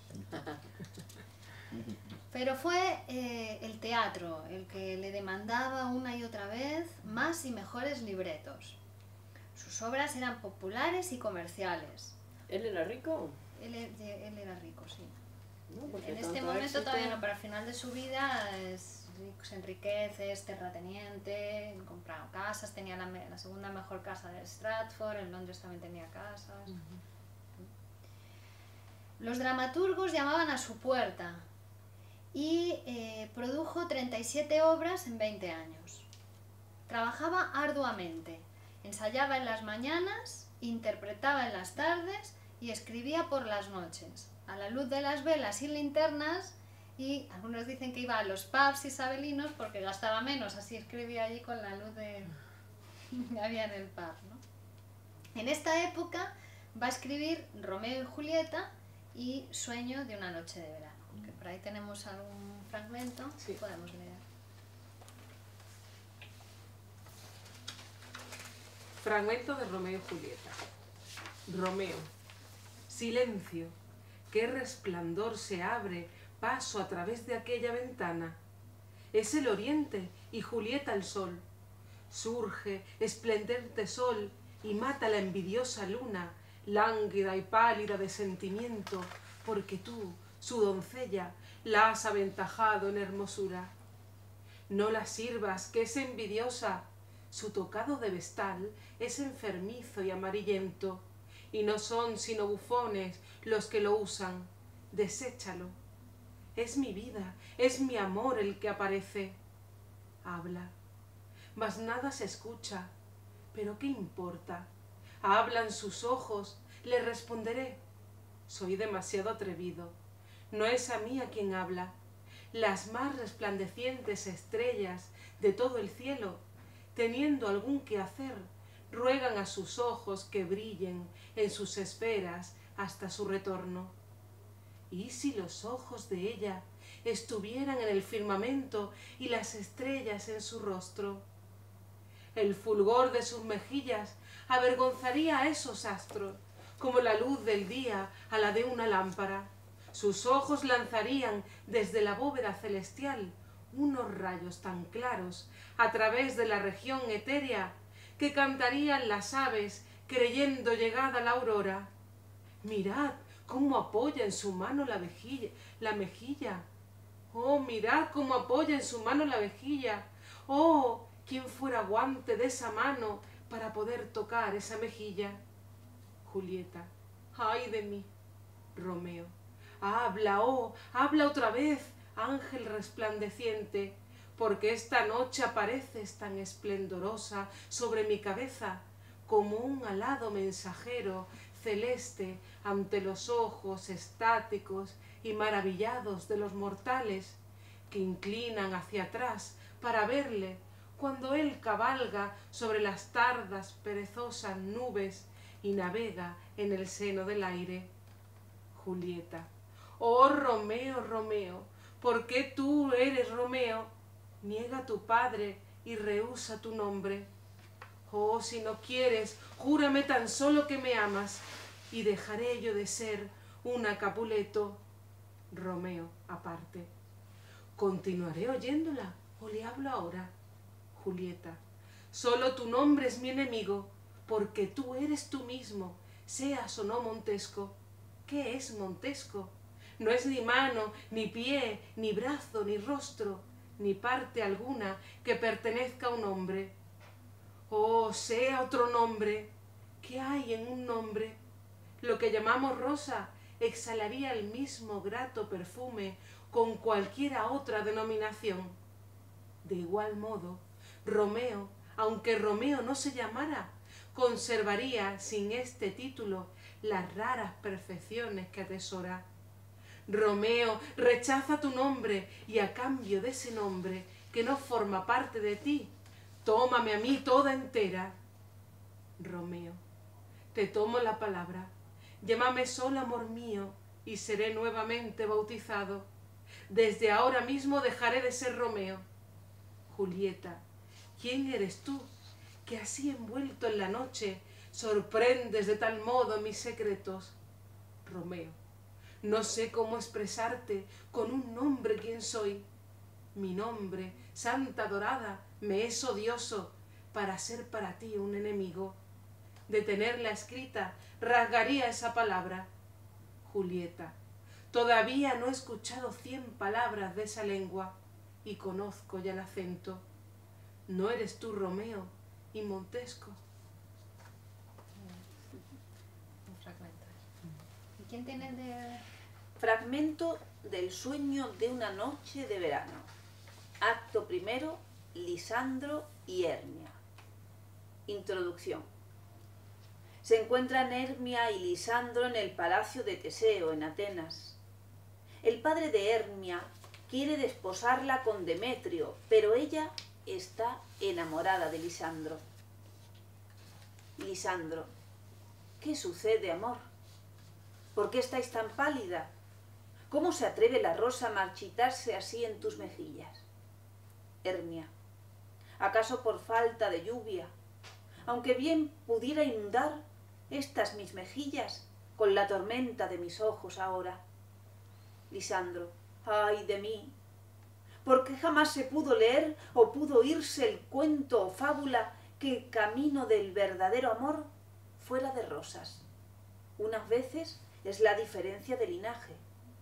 Pero fue el teatro el que le demandaba una y otra vez más y mejores libretos. Sus obras eran populares y comerciales. ¿Él era rico? Él era rico, sí. No, porque En este tanto momento éxito. todavía no, pero al final de su vida se enriquece, es terrateniente, compraba casas, tenía la segunda mejor casa de Stratford, en Londres también tenía casas. Los dramaturgos llamaban a su puerta y produjo 37 obras en 20 años. Trabajaba arduamente, ensayaba en las mañanas, interpretaba en las tardes y escribía por las noches, a la luz de las velas y linternas, y algunos dicen que iba a los pubs isabelinos porque gastaba menos, así escribía allí con la luz que había en el pub, ¿no? En esta época va a escribir Romeo y Julieta y Sueño de una noche de verano, que por ahí tenemos algún fragmento que podemos leer. Fragmento de Romeo y Julieta. Romeo. Silencio. Qué resplandor se abre paso a través de aquella ventana. Es el oriente y Julieta el sol. Surge esplendente sol y mata la envidiosa luna, lánguida y pálida de sentimiento, porque tú, su doncella, la has aventajado en hermosura. No la sirvas, que es envidiosa. Su tocado de vestal es enfermizo y amarillento, y no son sino bufones los que lo usan. Deséchalo. Es mi vida, es mi amor el que aparece. Habla, mas nada se escucha. ¿Pero qué importa? Hablan sus ojos, le responderé. Soy demasiado atrevido. No es a mí a quien habla. Las más resplandecientes estrellas de todo el cielo, teniendo algún quehacer, ruegan a sus ojos que brillen en sus esferas hasta su retorno. ¿Y si los ojos de ella estuvieran en el firmamento y las estrellas en su rostro? El fulgor de sus mejillas avergonzaría a esos astros, como la luz del día a la de una lámpara. Sus ojos lanzarían desde la bóveda celestial unos rayos tan claros a través de la región etérea que cantarían las aves creyendo llegada la aurora. Mirad cómo apoya en su mano la mejilla. Oh, mirad cómo apoya en su mano la mejilla. Oh, quién fuera guante de esa mano para poder tocar esa mejilla. Julieta, ay de mí. Romeo, habla, oh, habla otra vez, ángel resplandeciente, porque esta noche apareces tan esplendorosa sobre mi cabeza, como un alado mensajero celeste ante los ojos estáticos y maravillados de los mortales, que inclinan hacia atrás para verle cuando él cabalga sobre las tardas perezosas nubes y navega en el seno del aire. Julieta, oh Romeo, Romeo, ¿por qué tú eres Romeo? Niega tu padre y rehúsa tu nombre. Oh, si no quieres, júrame tan solo que me amas, y dejaré yo de ser una Capuleto. Romeo, aparte. ¿Continuaré oyéndola o le hablo ahora? Julieta, solo tu nombre es mi enemigo, porque tú eres tú mismo, seas o no Montesco. ¿Qué es Montesco? No es ni mano, ni pie, ni brazo, ni rostro, ni parte alguna que pertenezca a un hombre. Oh, sea otro nombre. ¿Qué hay en un nombre? Lo que llamamos rosa exhalaría el mismo grato perfume con cualquiera otra denominación. De igual modo, Romeo, aunque Romeo no se llamara, conservaría sin este título las raras perfecciones que atesora. Romeo, rechaza tu nombre y a cambio de ese nombre que no forma parte de ti, tómame a mí toda entera. Romeo, te tomo la palabra, llámame solo amor mío y seré nuevamente bautizado. Desde ahora mismo dejaré de ser Romeo. Julieta, ¿quién eres tú que así envuelto en la noche sorprendes de tal modo mis secretos? Romeo, no sé cómo expresarte con un nombre quién soy. Mi nombre, santa dorada, me es odioso para ser para ti un enemigo. De tenerla escrita, rasgaría esa palabra. Julieta, todavía no he escuchado 100 palabras de esa lengua y conozco ya el acento. ¿No eres tú Romeo y Montesco? Un fragmento. ¿Y quién tiene de...? Fragmento del sueño de una noche de verano. Acto primero, Lisandro y Hermia. Introducción. Se encuentran Hermia y Lisandro en el palacio de Teseo, en Atenas. El padre de Hermia quiere desposarla con Demetrio, pero ella está enamorada de Lisandro. Lisandro, ¿qué sucede, amor? ¿Por qué estáis tan pálida? ¿Cómo se atreve la rosa a marchitarse así en tus mejillas? Hermia, ¿acaso por falta de lluvia? Aunque bien pudiera inundar estas mis mejillas con la tormenta de mis ojos ahora. Lisandro, ¡ay de mí! ¿Por qué jamás se pudo leer o pudo oírse el cuento o fábula que el camino del verdadero amor fuera de rosas? Unas veces es la diferencia de linaje.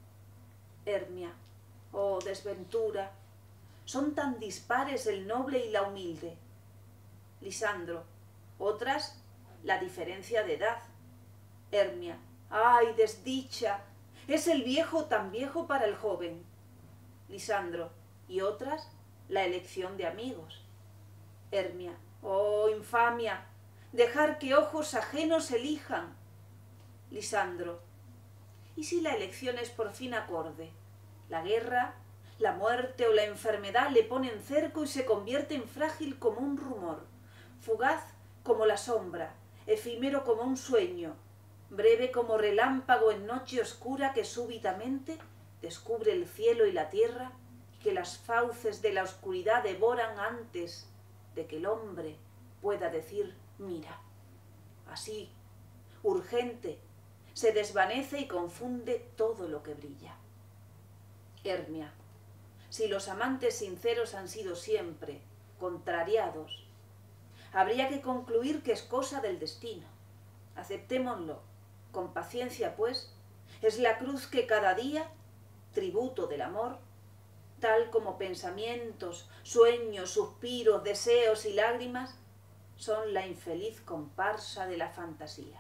Hermia, oh desventura, son tan dispares el noble y la humilde. Lisandro, otras la diferencia de edad. Hermia, ¡ay desdicha! Es el viejo tan viejo para el joven. Lisandro, y otras la elección de amigos. Hermia, oh infamia, dejar que ojos ajenos elijan. Lisandro, ¿y si la elección es por fin acorde? La guerra, la muerte o la enfermedad le ponen cerco y se convierte en frágil como un rumor, fugaz como la sombra, efímero como un sueño, breve como relámpago en noche oscura que súbitamente descubre el cielo y la tierra y que las fauces de la oscuridad devoran antes de que el hombre pueda decir mira. Así, urgente, se desvanece y confunde todo lo que brilla. Hermia, si los amantes sinceros han sido siempre contrariados, habría que concluir que es cosa del destino. Aceptémoslo, con paciencia pues, es la cruz que cada día, tributo del amor, tal como pensamientos, sueños, suspiros, deseos y lágrimas, son la infeliz comparsa de la fantasía.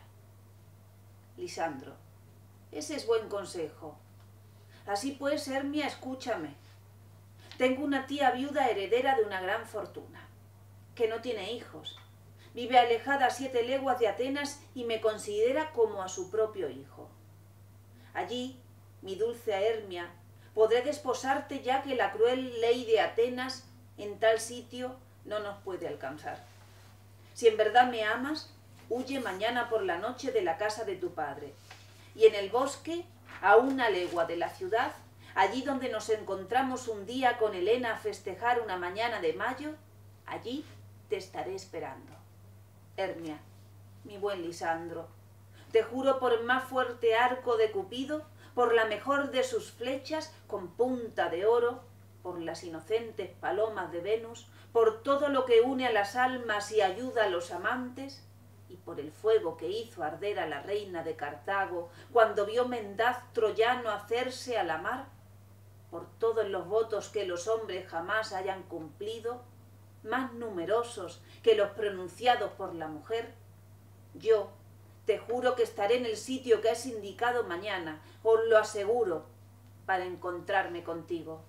Lisandro, ese es buen consejo. Así pues, Hermia, escúchame. Tengo una tía viuda heredera de una gran fortuna, que no tiene hijos. Vive alejada a 7 leguas de Atenas y me considera como a su propio hijo. Allí, mi dulce Hermia, podré desposarte ya que la cruel ley de Atenas en tal sitio no nos puede alcanzar. Si en verdad me amas, huye mañana por la noche de la casa de tu padre, y en el bosque, a 1 legua de la ciudad, allí donde nos encontramos un día con Helena a festejar una mañana de mayo, allí te estaré esperando. Hermia, mi buen Lisandro, te juro por el más fuerte arco de Cupido, por la mejor de sus flechas con punta de oro, por las inocentes palomas de Venus, por todo lo que une a las almas y ayuda a los amantes, y por el fuego que hizo arder a la reina de Cartago cuando vio mendaz troyano hacerse a la mar, por todos los votos que los hombres jamás hayan cumplido, más numerosos que los pronunciados por la mujer, yo te juro que estaré en el sitio que has indicado mañana, os lo aseguro, para encontrarme contigo.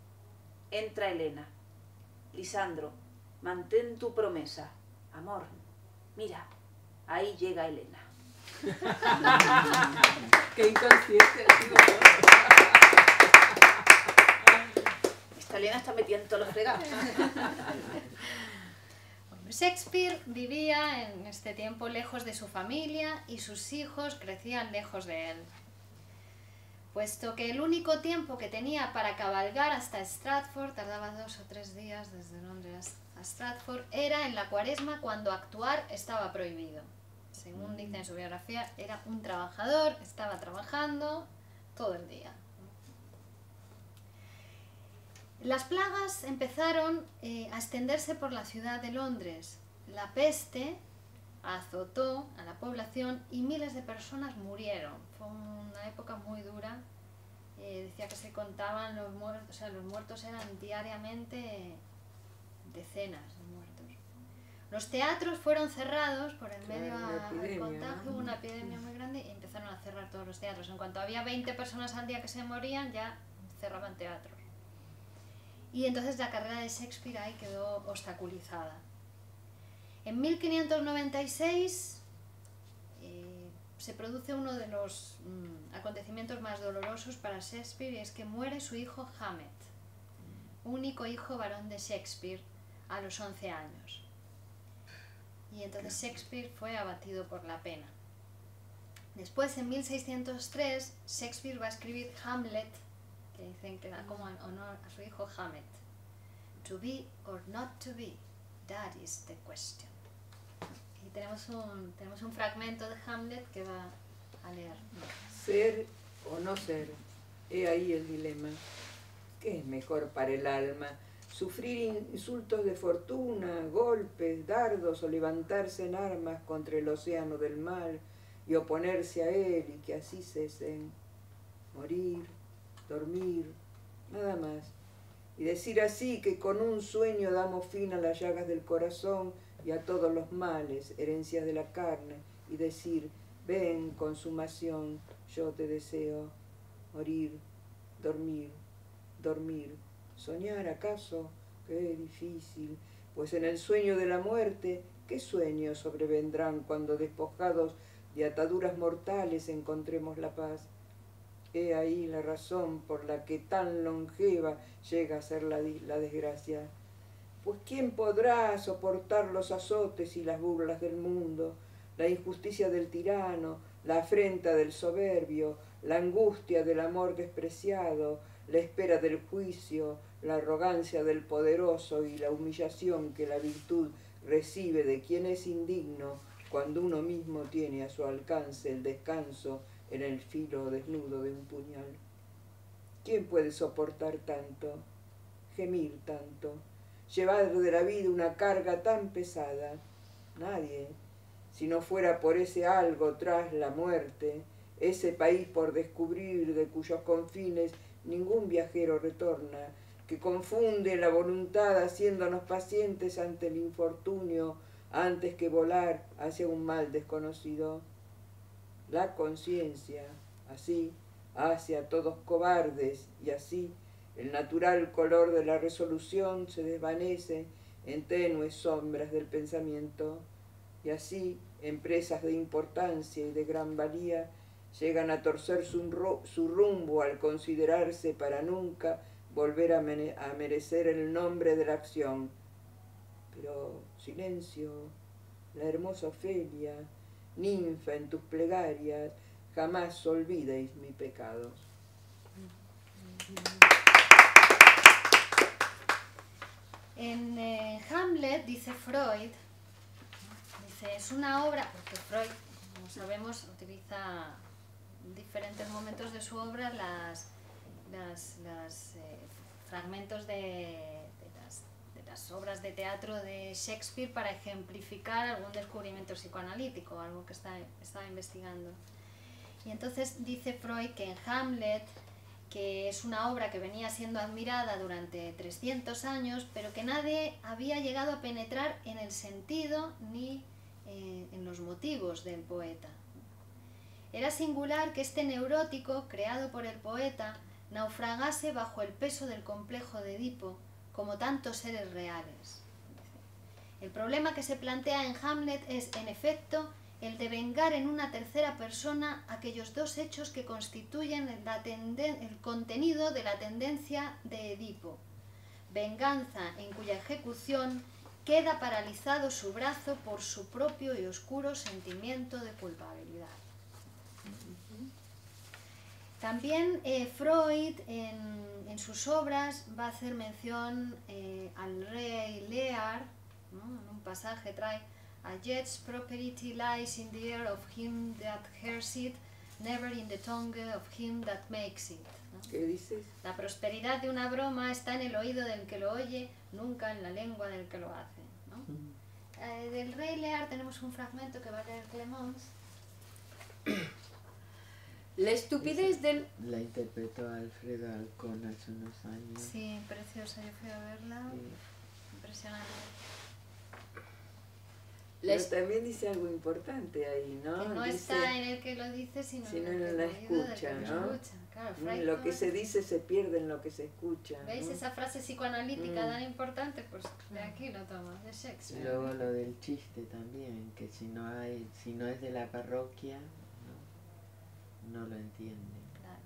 Entra Helena. Lisandro, mantén tu promesa. Amor, mira, ahí llega Helena. ¡Qué inconsciente! Esta Helena está metida en todos los fregados. Shakespeare vivía en este tiempo lejos de su familia y sus hijos crecían lejos de él, puesto que el único tiempo que tenía para cabalgar hasta Stratford, tardaba 2 o 3 días desde Londres a Stratford, era en la Cuaresma, cuando actuar estaba prohibido. Según dice en su biografía, era un trabajador, estaba trabajando todo el día. Las plagas empezaron a extenderse por la ciudad de Londres. La peste azotó a la población y miles de personas murieron. Fue una época muy dura. Decía que se contaban los muertos, o sea, los muertos eran diariamente decenas de muertos. Los teatros fueron cerrados por el medio al contagio, hubo una epidemia muy grande y empezaron a cerrar todos los teatros. En cuanto había 20 personas al día que se morían, ya cerraban teatros. Y entonces la carrera de Shakespeare ahí quedó obstaculizada. En 1596 se produce uno de los acontecimientos más dolorosos para Shakespeare, y es que muere su hijo Hamet, único hijo varón de Shakespeare, a los 11 años. Y entonces Shakespeare fue abatido por la pena. Después, en 1603, Shakespeare va a escribir Hamlet, que dicen que da como en honor a su hijo Hamet. To be or not to be, that is the question. Y tenemos un fragmento de Hamlet que va a leer. Ser o no ser, he ahí el dilema. ¿Qué es mejor para el alma? Sufrir insultos de fortuna, golpes, dardos, o levantarse en armas contra el océano del mal y oponerse a él y que así cesen. Morir, dormir, nada más. Y decir así que con un sueño damos fin a las llagas del corazón y a todos los males, herencias de la carne, y decir, ven, consumación, yo te deseo. Morir, dormir, dormir. ¿Soñar acaso? Qué difícil, pues en el sueño de la muerte, ¿qué sueños sobrevendrán cuando despojados de ataduras mortales encontremos la paz? He ahí la razón por la que tan longeva llega a ser la desgracia. Pues ¿quién podrá soportar los azotes y las burlas del mundo, la injusticia del tirano, la afrenta del soberbio, la angustia del amor despreciado, la espera del juicio, la arrogancia del poderoso y la humillación que la virtud recibe de quien es indigno cuando uno mismo tiene a su alcance el descanso en el filo desnudo de un puñal? ¿Quién puede soportar tanto, gemir tanto, llevar de la vida una carga tan pesada? Nadie, si no fuera por ese algo tras la muerte, ese país por descubrir de cuyos confines ningún viajero retorna, que confunde la voluntad haciéndonos pacientes ante el infortunio antes que volar hacia un mal desconocido. La conciencia, así, hace a todos cobardes, y así el natural color de la resolución se desvanece en tenues sombras del pensamiento, y así empresas de importancia y de gran valía llegan a torcer su rumbo al considerarse para nunca volver a merecer el nombre de la acción. Pero silencio, la hermosa Ofelia, ninfa en tus plegarias, jamás olvidéis mis pecados. En Hamlet, dice Freud, es una obra, porque Freud, como sabemos, utiliza en diferentes momentos de su obra fragmentos de las obras de teatro de Shakespeare para ejemplificar algún descubrimiento psicoanalítico, algo que estaba investigando. Y entonces dice Freud que en Hamlet, que es una obra que venía siendo admirada durante 300 años, pero que nadie había llegado a penetrar en el sentido ni en los motivos del poeta. Era singular que este neurótico, creado por el poeta, naufragase bajo el peso del complejo de Edipo, como tantos seres reales. El problema que se plantea en Hamlet es, en efecto, el de vengar en una tercera persona aquellos dos hechos que constituyen el contenido de la tendencia de Edipo. Venganza en cuya ejecución queda paralizado su brazo por su propio y oscuro sentimiento de culpabilidad. También Freud en sus obras va a hacer mención al rey Lear, ¿no? En un pasaje trae: "A jet's property lies in the air of him that hears it, never in the tongue of him that makes it", ¿no? ¿Qué dices? La prosperidad de una broma está en el oído del que lo oye, nunca en la lengua del que lo hace, ¿no? Del rey Lear tenemos un fragmento que va a leer Clemence. La estupidez del... La interpretó Alfredo Alcón hace unos años. Sí, preciosa, yo fui a verla. Sí. Impresionante. Pero también dice algo importante ahí, ¿no? Que no Dice, está en el que lo dice, sino en la escucha, ¿no? Claro, Freud, Lo que se dice se pierde en lo que se escucha. ¿veis ¿no? esa frase psicoanalítica tan importante? Pues de aquí lo tomas, de Y Shakespeare. luego lo del chiste también, que si no es de la parroquia, no lo entiende. Claro.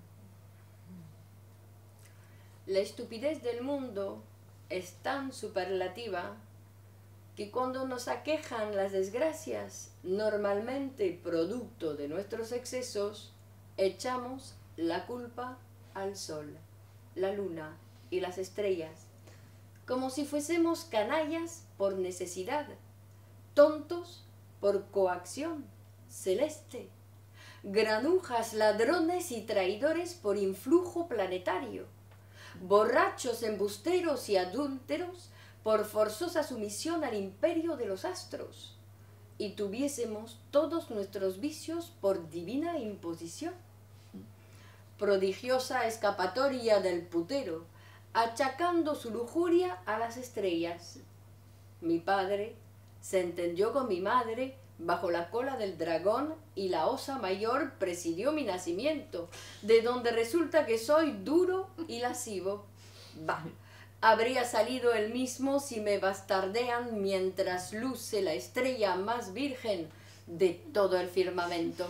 La estupidez del mundo es tan superlativa que cuando nos aquejan las desgracias, normalmente producto de nuestros excesos, echamos la culpa al sol, la luna y las estrellas, como si fuésemos canallas por necesidad, tontos por coacción celeste, granujas, ladrones y traidores por influjo planetario, borrachos, embusteros y adúlteros por forzosa sumisión al imperio de los astros, y tuviésemos todos nuestros vicios por divina imposición. Prodigiosa escapatoria del putero, achacando su lujuria a las estrellas. Mi padre se entendió con mi madre bajo la cola del dragón y la osa mayor presidió mi nacimiento, de donde resulta que soy duro y lascivo. Bah, habría salido el mismo si me bastardean mientras luce la estrella más virgen de todo el firmamento.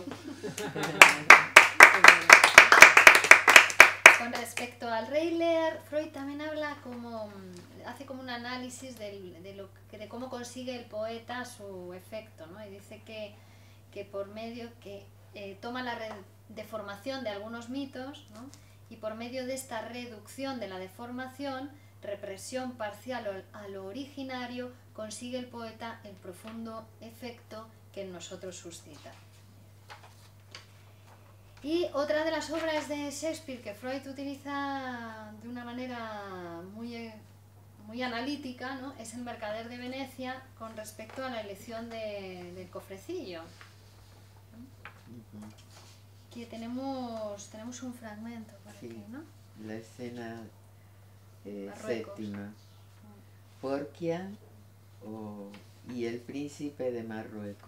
Con respecto al rey Lear, Freud también habla hace como un análisis de cómo consigue el poeta su efecto, ¿no? Y dice que por medio toma la deformación de algunos mitos, ¿no? Y por medio de esta reducción de la deformación, represión parcial a lo originario, consigue el poeta el profundo efecto que en nosotros suscita. Y otra de las obras de Shakespeare que Freud utiliza de una manera muy analítica, ¿no? Es El mercader de Venecia con respecto a la elección del cofrecillo. Aquí tenemos un fragmento por aquí, ¿no? La escena Marruecos. séptima. Porcia y el príncipe de Marruecos.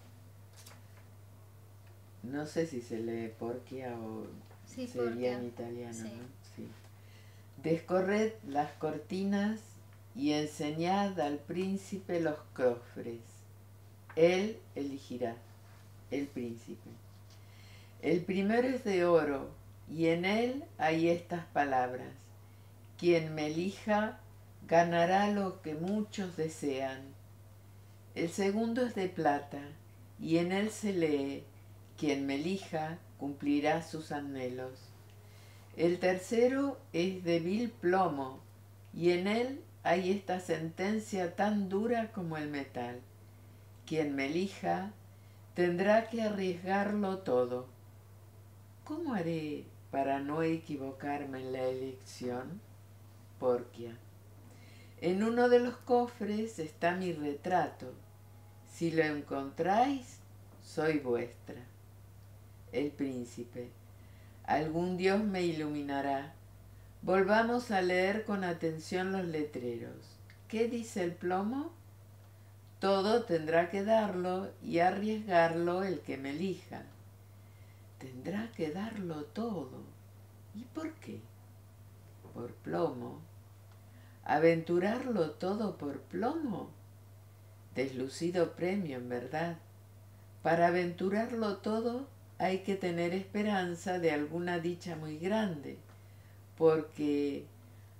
No sé si se lee Porcia o Sí, sería Porcia. en italiano, Sí. ¿no? Sí. Descorred las cortinas y enseñad al príncipe los cofres. Él elegirá, el príncipe. El primero es de oro y en él hay estas palabras: quien me elija ganará lo que muchos desean. El segundo es de plata y en él se lee: quien me elija cumplirá sus anhelos. El tercero es de vil plomo y en él hay esta sentencia tan dura como el metal: quien me elija tendrá que arriesgarlo todo. ¿Cómo haré para no equivocarme en la elección? Porcia. En uno de los cofres está mi retrato. Si lo encontráis, soy vuestra. El príncipe. Algún Dios me iluminará. Volvamos a leer con atención los letreros. ¿Qué dice el plomo? Todo tendrá que darlo y arriesgarlo el que me elija. Tendrá que darlo todo. ¿Y por qué? Por plomo. ¿Aventurarlo todo por plomo? Deslucido premio, en verdad. Para aventurarlo todo hay que tener esperanza de alguna dicha muy grande, porque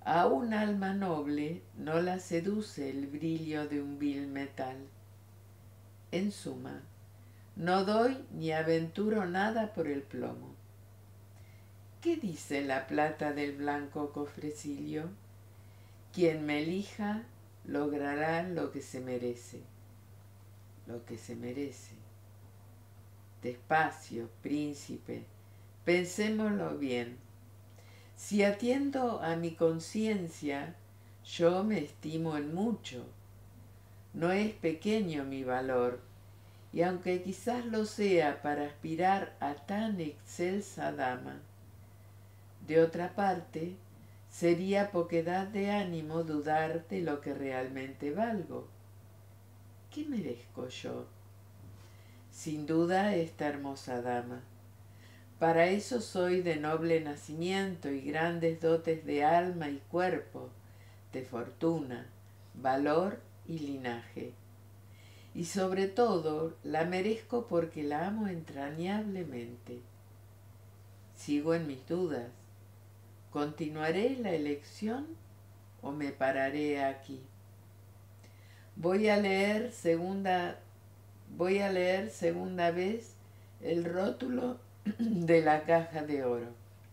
A un alma noble no la seduce el brillo de un vil metal. En suma, no doy ni aventuro nada por el plomo. ¿Qué dice la plata del blanco cofrecillo? Quien me elija logrará lo que se merece. Lo que se merece. Despacio, príncipe, pensémoslo bien. Si atiendo a mi conciencia, yo me estimo en mucho. No es pequeño mi valor, y aunque quizás lo sea para aspirar a tan excelsa dama, de otra parte, sería poquedad de ánimo dudar de lo que realmente valgo. ¿Qué merezco yo? Sin duda esta hermosa dama. Para eso soy de noble nacimiento y grandes dotes de alma y cuerpo, de fortuna, valor y linaje. Y sobre todo la merezco porque la amo entrañablemente. Sigo en mis dudas. ¿Continuaré la elección o me pararé aquí? Voy a leer segunda vez el rótulo de la caja de oro.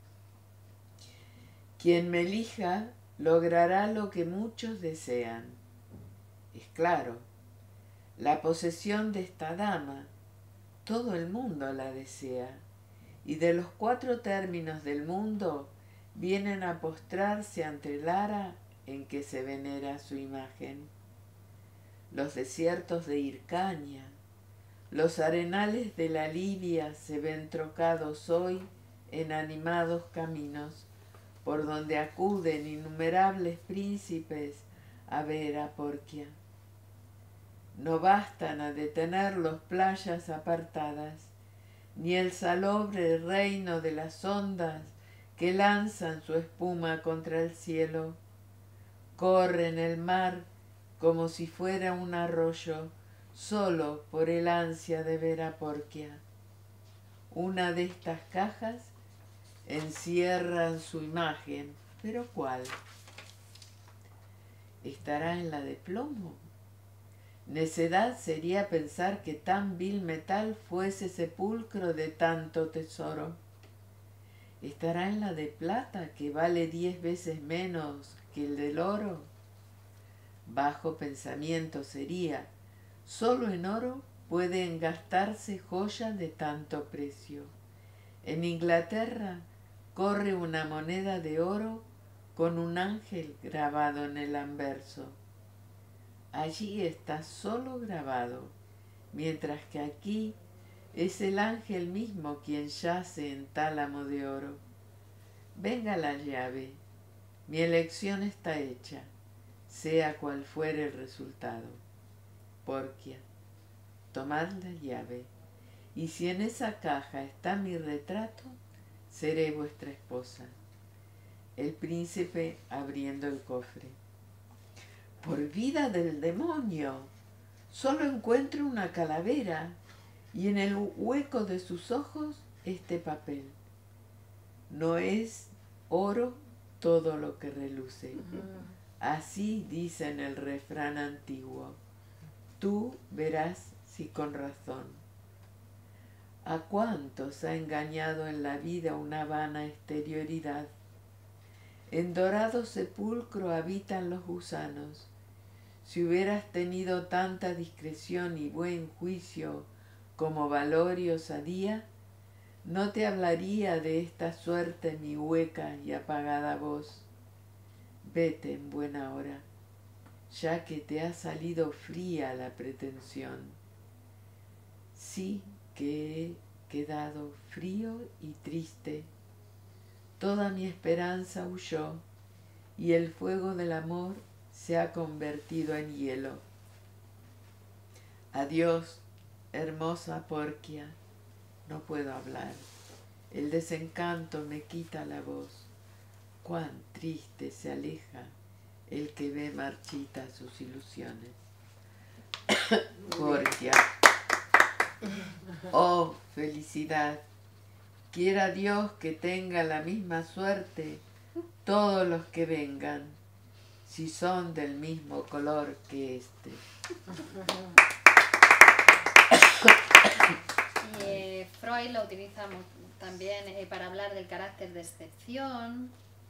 Quien me elija logrará lo que muchos desean. Es claro, la posesión de esta dama, todo el mundo la desea, y de los 4 términos del mundo vienen a postrarse ante el ara en que se venera su imagen. Los desiertos de Hircania, los arenales de la Libia se ven trocados hoy en animados caminos, por donde acuden innumerables príncipes a ver a Porquia. No bastan a detenerlos playas apartadas, ni el salobre reino de las ondas que lanzan su espuma contra el cielo. Corren el mar como si fuera un arroyo, solo por el ansia de ver a Porquia. Una de estas cajas encierra su imagen, pero ¿cuál? ¿Estará en la de plomo? Necedad sería pensar que tan vil metal fuese sepulcro de tanto tesoro. ¿Estará en la de plata, que vale 10 veces menos que el del oro? Bajo pensamiento sería, solo en oro pueden gastarse joyas de tanto precio. En Inglaterra corre una moneda de oro con un ángel grabado en el anverso. Allí está solo grabado, mientras que aquí es el ángel mismo quien yace en tálamo de oro. Venga la llave, mi elección está hecha, sea cual fuere el resultado. Porquia, tomad la llave, y si en esa caja está mi retrato, seré vuestra esposa. El príncipe abriendo el cofre. Por vida del demonio, solo encuentro una calavera y en el hueco de sus ojos este papel. No es oro todo lo que reluce. Así dice en el refrán antiguo. Tú verás si con razón. ¿A cuántos ha engañado en la vida una vana exterioridad? En dorado sepulcro habitan los gusanos. Si hubieras tenido tanta discreción y buen juicio como valor y osadía, no te hablaría de esta suerte mi hueca y apagada voz. Vete en buena hora, ya que te ha salido fría la pretensión. Sí que he quedado frío y triste. Toda mi esperanza huyó y el fuego del amor se ha convertido en hielo. Adiós, hermosa Porquia, no puedo hablar. El desencanto me quita la voz. Cuán triste se aleja el que ve marchitas sus ilusiones. Porquia. Oh, felicidad. Quiera Dios que tenga la misma suerte todos los que vengan, si son del mismo color que este. Y Freud lo utiliza también para hablar del carácter de excepción.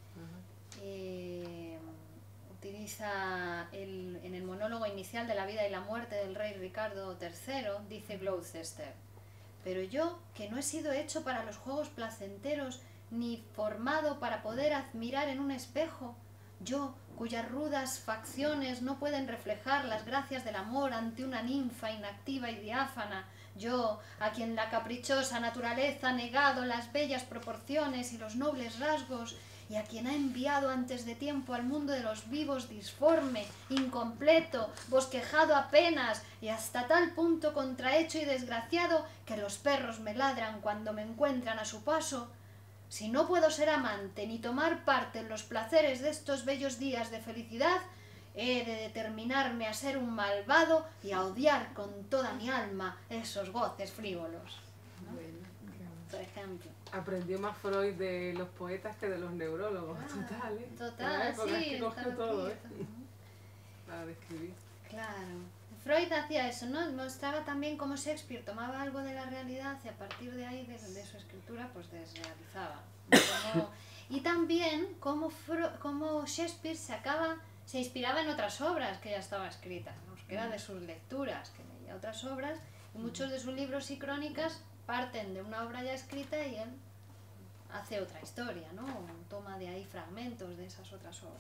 Utiliza en el monólogo inicial de la vida y la muerte del rey Ricardo III, dice Gloucester: pero yo, que no he sido hecho para los juegos placenteros, ni formado para poder admirar en un espejo, yo, cuyas rudas facciones no pueden reflejar las gracias del amor ante una ninfa inactiva y diáfana, yo, a quien la caprichosa naturaleza ha negado las bellas proporciones y los nobles rasgos, y a quien ha enviado antes de tiempo al mundo de los vivos disforme, incompleto, bosquejado apenas, y hasta tal punto contrahecho y desgraciado que los perros me ladran cuando me encuentran a su paso, si no puedo ser amante ni tomar parte en los placeres de estos bellos días de felicidad, he de determinarme a ser un malvado y a odiar con toda mi alma esos goces frívolos, ¿no? Bueno, por ejemplo. aprendió más Freud de los poetas que de los neurólogos. Total, ¿eh? Total, Porque es sí, que cogió está todo, ¿eh? loquito, Para describir. Claro. Freud hacía eso, ¿no? Mostraba también cómo Shakespeare tomaba algo de la realidad y a partir de ahí, de su escritura, pues desrealizaba. Y también cómo Shakespeare se inspiraba en otras obras que ya estaba escritas, ¿no? Que era de sus lecturas, que leía otras obras, y muchos de sus libros y crónicas parten de una obra ya escrita y él hace otra historia, ¿no? Toma de ahí fragmentos de esas otras obras.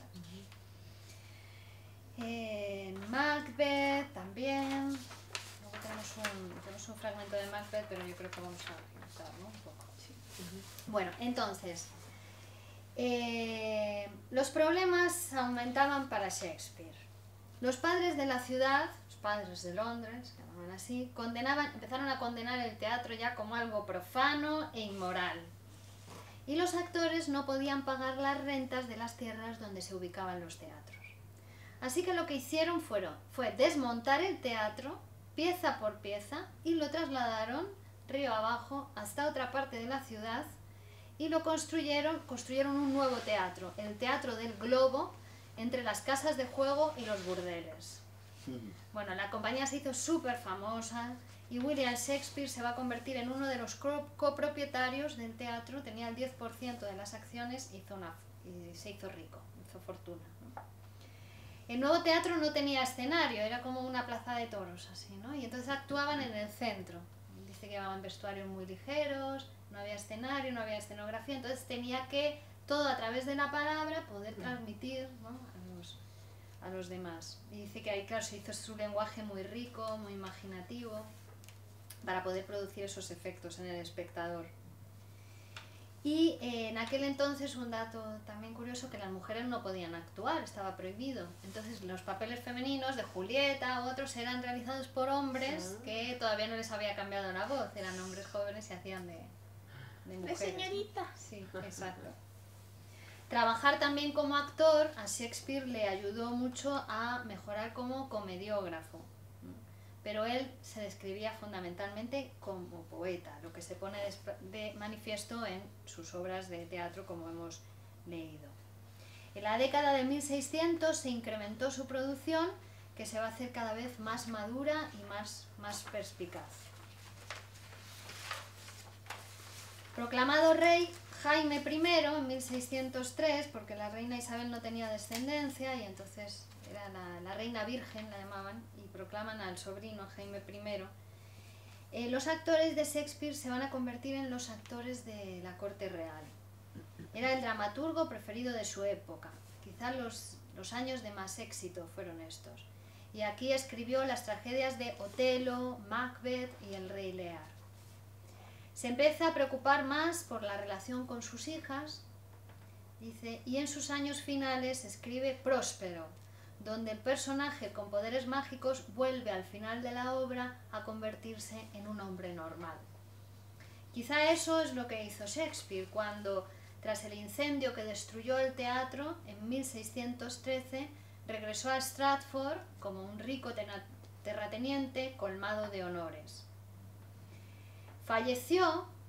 Macbeth también. Luego tenemos un fragmento de Macbeth, pero yo creo que vamos a notar, ¿no? Un poco. Bueno, entonces, los problemas aumentaban para Shakespeare. Los padres de la ciudad, los padres de Londres, que llamaban así, empezaron a condenar el teatro ya como algo profano e inmoral. Y los actores no podían pagar las rentas de las tierras donde se ubicaban los teatros. Así que lo que hicieron fue desmontar el teatro, pieza por pieza, y lo trasladaron río abajo hasta otra parte de la ciudad y construyeron un nuevo teatro, el Teatro del Globo, entre las casas de juego y los burdeles. Bueno, la compañía se hizo súper famosa y William Shakespeare se va a convertir en uno de los copropietarios del teatro, tenía el 10% de las acciones y se hizo rico, hizo fortuna, ¿no? El nuevo teatro no tenía escenario, era como una plaza de toros, así, ¿no? Y entonces actuaban en el centro. Dice que llevaban vestuarios muy ligeros, no había escenario, no había escenografía, entonces tenía que, todo a través de la palabra, poder transmitir, ¿no? a los demás. Y dice que ahí, claro, se hizo su lenguaje muy rico, muy imaginativo, para poder producir esos efectos en el espectador. Y en aquel entonces, un dato también curioso, que las mujeres no podían actuar, estaba prohibido. Entonces los papeles femeninos de Julieta u otros eran realizados por hombres que todavía no les había cambiado la voz, eran hombres jóvenes y hacían de mujeres. De señorita. Sí, exacto. Trabajar también como actor a Shakespeare le ayudó mucho a mejorar como comediógrafo. Pero él se describía fundamentalmente como poeta, lo que se pone de manifiesto en sus obras de teatro, como hemos leído. En la década de 1600 se incrementó su producción, que se va a hacer cada vez más madura y más perspicaz. Proclamado rey Jaime I en 1603, porque la reina Isabel no tenía descendencia y entonces era la reina virgen, la llamaban, y proclaman al sobrino Jaime I. Los actores de Shakespeare se van a convertir en los actores de la corte real. Era el dramaturgo preferido de su época. Quizás los años de más éxito fueron estos. Y aquí escribió las tragedias de Otelo, Macbeth y El Rey Lear. Se empieza a preocupar más por la relación con sus hijas, dice, y en sus años finales escribe Próspero, donde el personaje con poderes mágicos vuelve al final de la obra a convertirse en un hombre normal. Quizá eso es lo que hizo Shakespeare cuando, tras el incendio que destruyó el teatro en 1613, regresó a Stratford como un rico terrateniente colmado de honores. Falleció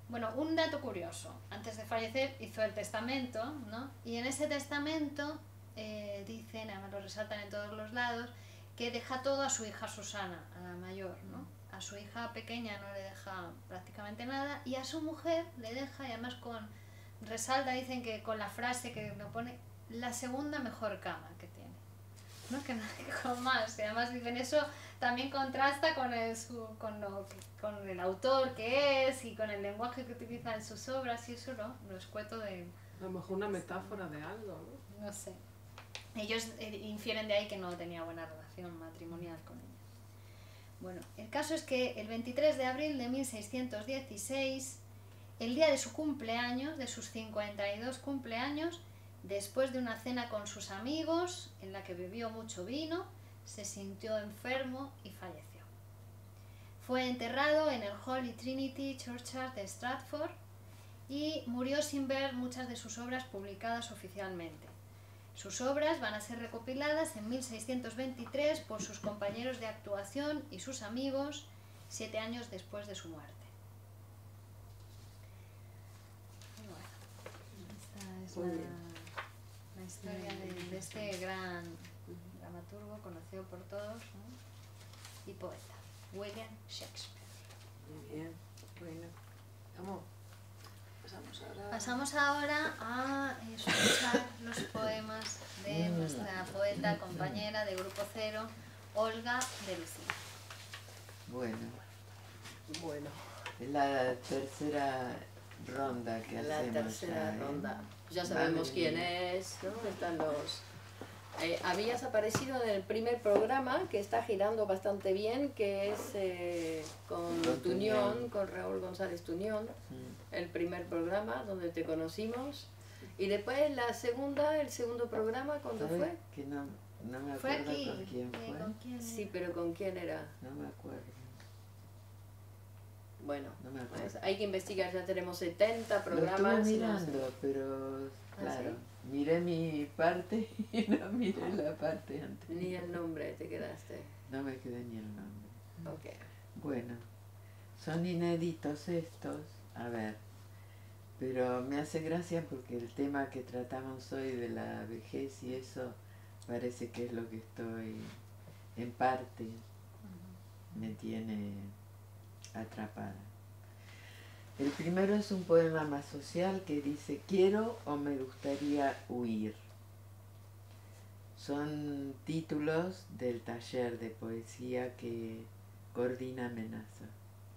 Bueno, un dato curioso. Antes de fallecer hizo el testamento, ¿no? Y en ese testamento dicen, además lo resaltan en todos los lados, que deja todo a su hija Susana, a la mayor, ¿no? A su hija pequeña no le deja prácticamente nada y a su mujer le deja, y además resalta, dicen que con la frase que lo pone, la segunda mejor cama que tiene. No, que nadie con más. Y además dicen eso también contrasta con el autor que es y con el lenguaje que utiliza en sus obras, y eso lo escueto de... A lo mejor una metáfora de algo, ¿no? No sé. Ellos infieren de ahí que no tenía buena relación matrimonial con ella. Bueno, el caso es que el 23 de abril de 1616, el día de su cumpleaños, de sus 52 cumpleaños, después de una cena con sus amigos, en la que bebió mucho vino, se sintió enfermo y falleció. Fue enterrado en el Holy Trinity Churchyard de Stratford y murió sin ver muchas de sus obras publicadas oficialmente. Sus obras van a ser recopiladas en 1623 por sus compañeros de actuación y sus amigos, 7 años después de su muerte. Y bueno, esta es la historia de este gran dramaturgo conocido por todos, ¿no? Y poeta, William Shakespeare. Muy bien, bueno, vamos. Pasamos ahora a escuchar los poemas de nuestra poeta compañera de Grupo Cero, Olga de Lucía. Bueno, es la tercera ronda que hacemos. La tercera ya, ronda. Ya sabemos quién es, ¿no? Están los... habías aparecido en el primer programa, que está girando bastante bien, que es con Tuñón, con Raúl González Tuñón, el primer programa donde te conocimos. Y después el segundo programa, ¿cuándo fue? Que no me Fue acuerdo aquí. con quién fue. ¿Con quién? Sí, pero ¿con quién era? No me acuerdo. Bueno, No me acuerdo. pues hay que investigar, ya tenemos 70 Lo programas. estuve mirando, pero claro, ¿sí? miré mi parte y no miré la parte antes. Ni el nombre te quedaste. No me quedé ni el nombre. Ok. Bueno, son inéditos estos, a ver, pero me hace gracia porque el tema que tratamos hoy de la vejez y eso parece que es lo que estoy, en parte, me tiene atrapada. El primero es un poema más social que dice: quiero o me gustaría huir. Son títulos del taller de poesía que coordina Amenaza.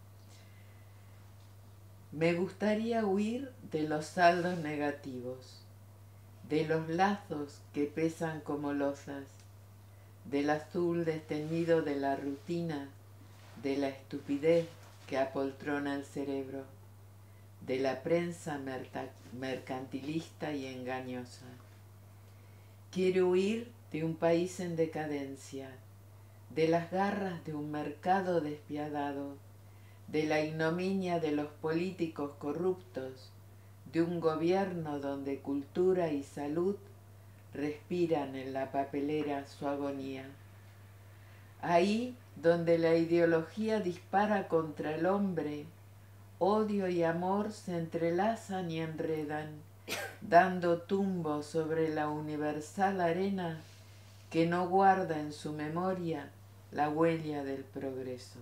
Me gustaría huir de los saldos negativos, de los lazos que pesan como losas, del azul desteñido de la rutina, de la estupidez que apoltrona el cerebro, de la prensa mercantilista y engañosa. Quiero huir de un país en decadencia, de las garras de un mercado despiadado, de la ignominia de los políticos corruptos, de un gobierno donde cultura y salud respiran en la papelera su agonía. Ahí donde la ideología dispara contra el hombre, odio y amor se entrelazan y enredan, dando tumbo sobre la universal arena que no guarda en su memoria la huella del progreso.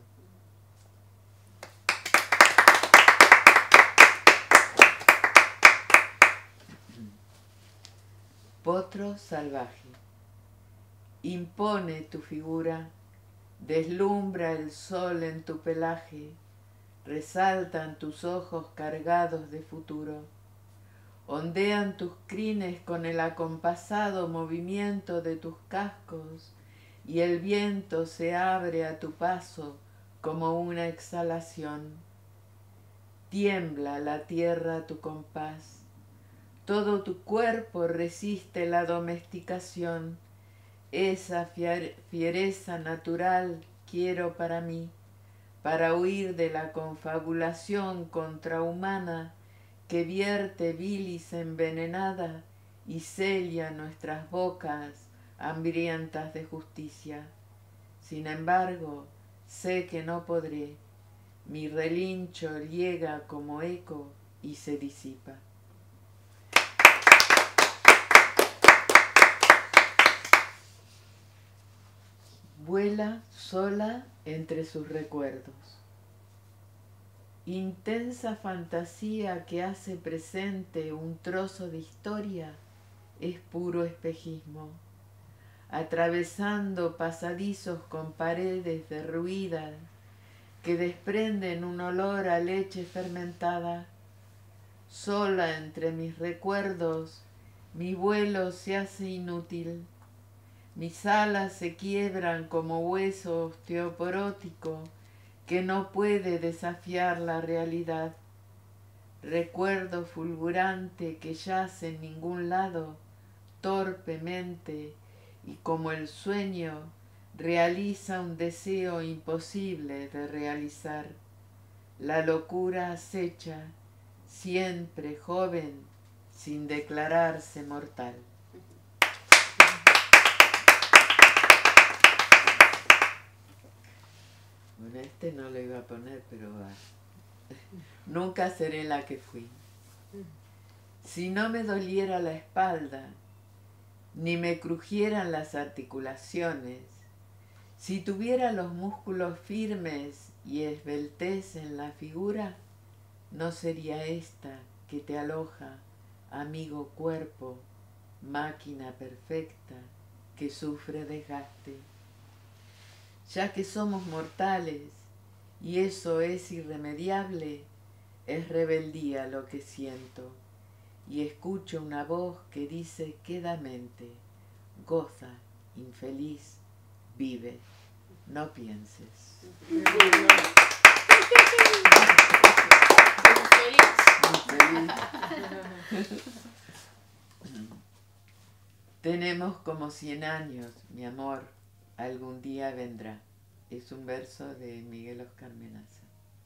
Potro salvaje. Impone tu figura, deslumbra el sol en tu pelaje, resaltan tus ojos cargados de futuro, ondean tus crines con el acompasado movimiento de tus cascos y el viento se abre a tu paso como una exhalación. Tiembla la tierra a tu compás, todo tu cuerpo resiste la domesticación. Esa fiereza natural quiero para mí, para huir de la confabulación contrahumana que vierte bilis envenenada y sella nuestras bocas hambrientas de justicia. Sin embargo, sé que no podré, Mi relincho llega como eco y se disipa. Vuela sola entre sus recuerdos. Intensa fantasía que hace presente un trozo de historia es puro espejismo. Atravesando pasadizos con paredes derruidas que desprenden un olor a leche fermentada, sola entre mis recuerdos, mi vuelo se hace inútil. Mis alas se quiebran como hueso osteoporótico que no puede desafiar la realidad. Recuerdo fulgurante que yace en ningún lado, torpemente, y como el sueño realiza un deseo imposible de realizar. La locura acecha, siempre joven, sin declararse mortal. Bueno, este no lo iba a poner, pero va. Nunca seré la que fui. Si no me doliera la espalda, ni me crujieran las articulaciones, si tuviera los músculos firmes y esbeltez en la figura, no sería esta que te aloja, amigo cuerpo, máquina perfecta que sufre desgaste. Ya que somos mortales y eso es irremediable, es rebeldía lo que siento, y escucho una voz que dice quedamente: goza, infeliz, vive, no pienses. Tenemos como 100 años, mi amor, algún día vendrá. Es un verso de Miguel Oscar Menaza.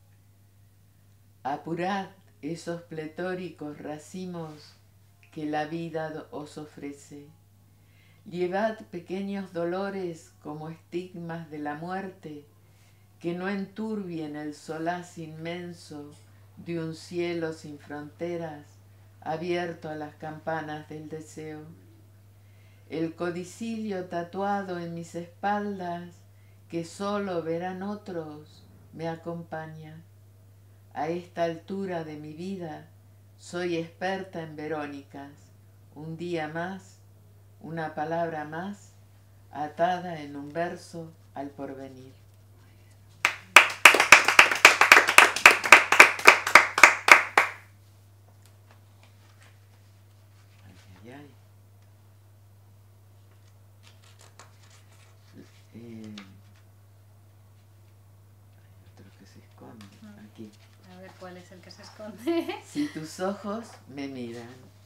Apurad esos pletóricos racimos que la vida os ofrece. Llevad pequeños dolores como estigmas de la muerte, que no enturbien el solaz inmenso de un cielo sin fronteras, abierto a las campanas del deseo. El codicilio tatuado en mis espaldas, que solo verán otros, me acompaña. A esta altura de mi vida soy experta en Verónicas. Un día más, una palabra más, atada en un verso al porvenir. Ay, ay, ay. Hay otro que se esconde aquí. A ver cuál es el que se esconde. Si tus ojos me miran,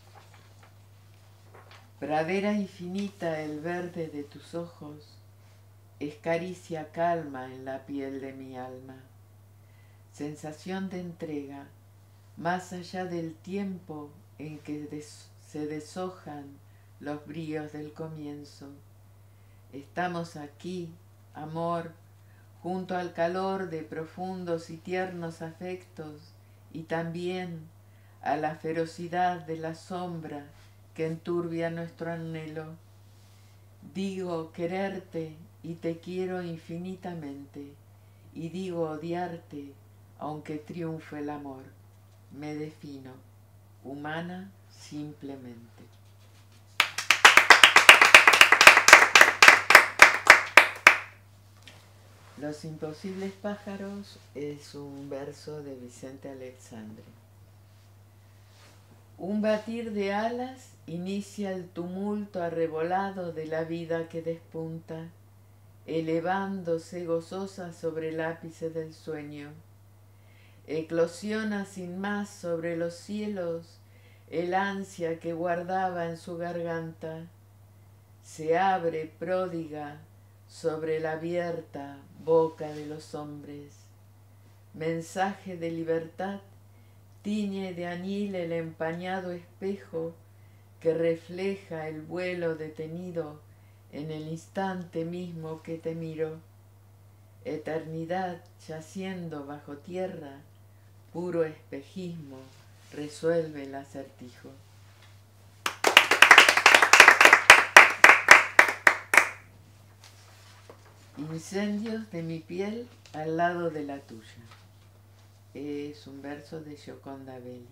pradera infinita, el verde de tus ojos es caricia calma en la piel de mi alma, sensación de entrega más allá del tiempo en que se deshojan los bríos del comienzo. Estamos aquí, amor, junto al calor de profundos y tiernos afectos y también a la ferocidad de la sombra que enturbia nuestro anhelo. Digo quererte y te quiero infinitamente, y digo odiarte aunque triunfe el amor. Me defino, humana simplemente. Los imposibles pájaros es un verso de Vicente Alexandre. Un batir de alas inicia el tumulto arrebolado de la vida que despunta, elevándose gozosa sobre el ápice del sueño. Eclosiona sin más sobre los cielos el ansia que guardaba en su garganta. Se abre pródiga sobre la abierta boca de los hombres. Mensaje de libertad tiñe de añil el empañado espejo que refleja el vuelo detenido en el instante mismo que te miro. eternidad yaciendo bajo tierra, puro espejismo resuelve el acertijo. Incendios de mi piel al lado de la tuya. Es un verso de Gioconda Belli.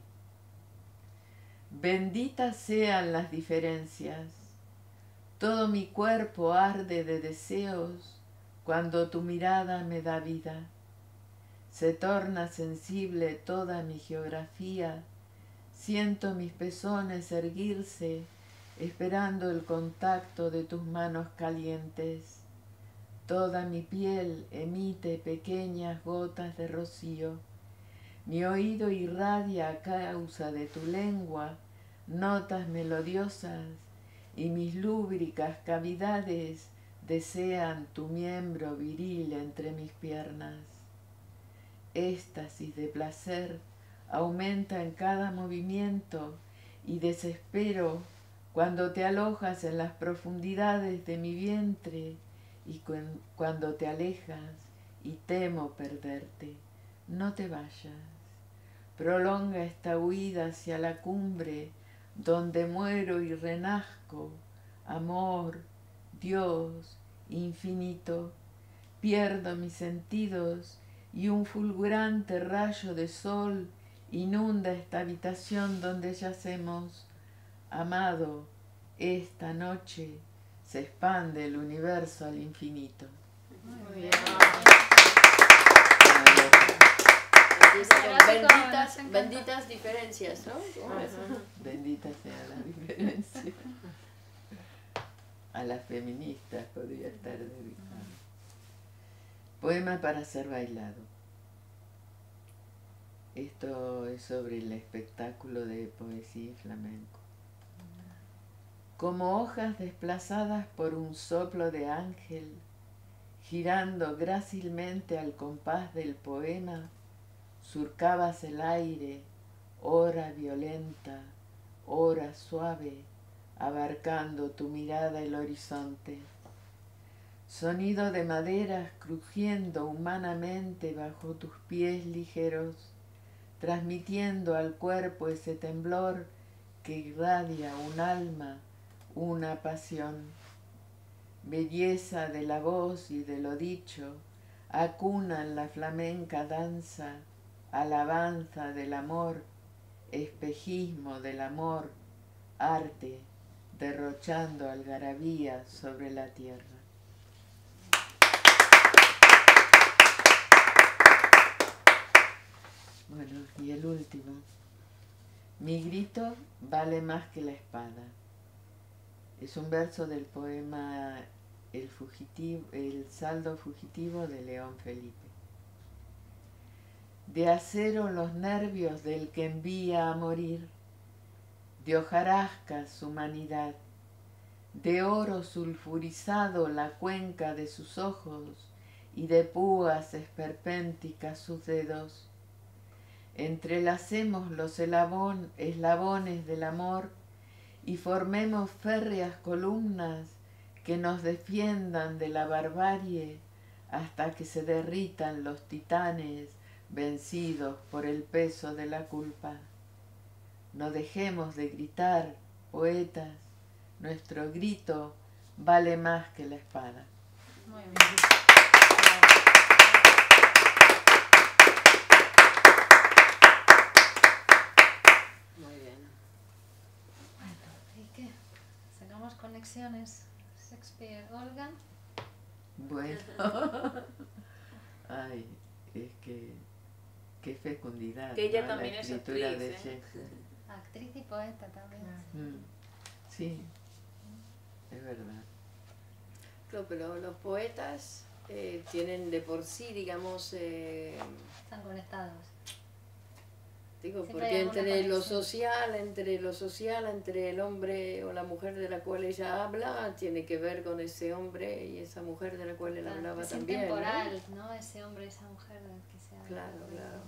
Benditas sean las diferencias. Todo mi cuerpo arde de deseos cuando tu mirada me da vida. Se torna sensible toda mi geografía. Siento mis pezones erguirse, esperando el contacto de tus manos calientes. Toda mi piel emite pequeñas gotas de rocío. Mi oído irradia a causa de tu lengua notas melodiosas y mis lúbricas cavidades desean tu miembro viril entre mis piernas. Éxtasis de placer aumenta en cada movimiento y desespero cuando te alojas en las profundidades de mi vientre y cuando te alejas y temo perderte. No te vayas. Prolonga esta huida hacia la cumbre donde muero y renazco. Amor, Dios, infinito. Pierdo mis sentidos y un fulgurante rayo de sol inunda esta habitación donde yacemos. Amado, esta noche se expande el universo al infinito. Muy bien. Benditas diferencias, ¿no? Bendita sea la diferencia. A las feministas podría estar dedicado. Poema para ser bailado. Esto es sobre el espectáculo de poesía y flamenco. Como hojas desplazadas por un soplo de ángel, girando grácilmente al compás del poema, surcabas el aire, ora violenta, ora suave, abarcando tu mirada el horizonte. Sonido de maderas crujiendo humanamente bajo tus pies ligeros, transmitiendo al cuerpo ese temblor que irradia un alma, una pasión. Belleza de la voz y de lo dicho acunan la flamenca danza, alabanza del amor, espejismo del amor, arte, derrochando algarabía sobre la tierra. Bueno, y el último. Mi grito vale más que la espada. Es un verso del poema El saldo fugitivo de León Felipe. De acero los nervios del que envía a morir, de hojarasca su humanidad, de oro sulfurizado la cuenca de sus ojos y de púas esperpénticas sus dedos. Entrelacemos los eslabones del amor y formemos férreas columnas que nos defiendan de la barbarie hasta que se derritan los titanes vencidos por el peso de la culpa. No dejemos de gritar, poetas, nuestro grito vale más que la espada. Muy bien. Muy bien. Bueno, ¿y qué? ¿Sacamos conexiones Shakespeare-Olga? Bueno, ay, es que qué fecundidad, Que ella ¿no? también La es escritura actriz, de ¿eh? Shakespeare. Actriz y poeta también. Sí, es verdad. Claro, pero los poetas tienen de por sí, digamos, Están conectados. digo, Siempre porque hay alguna entre lo conexión. social, entre el hombre o la mujer de la cual ella habla, tiene que ver con ese hombre y esa mujer de la cual él hablaba Es también, ¿no? intemporal, ¿no? Ese hombre y esa mujer del que se habla. Claro, claro.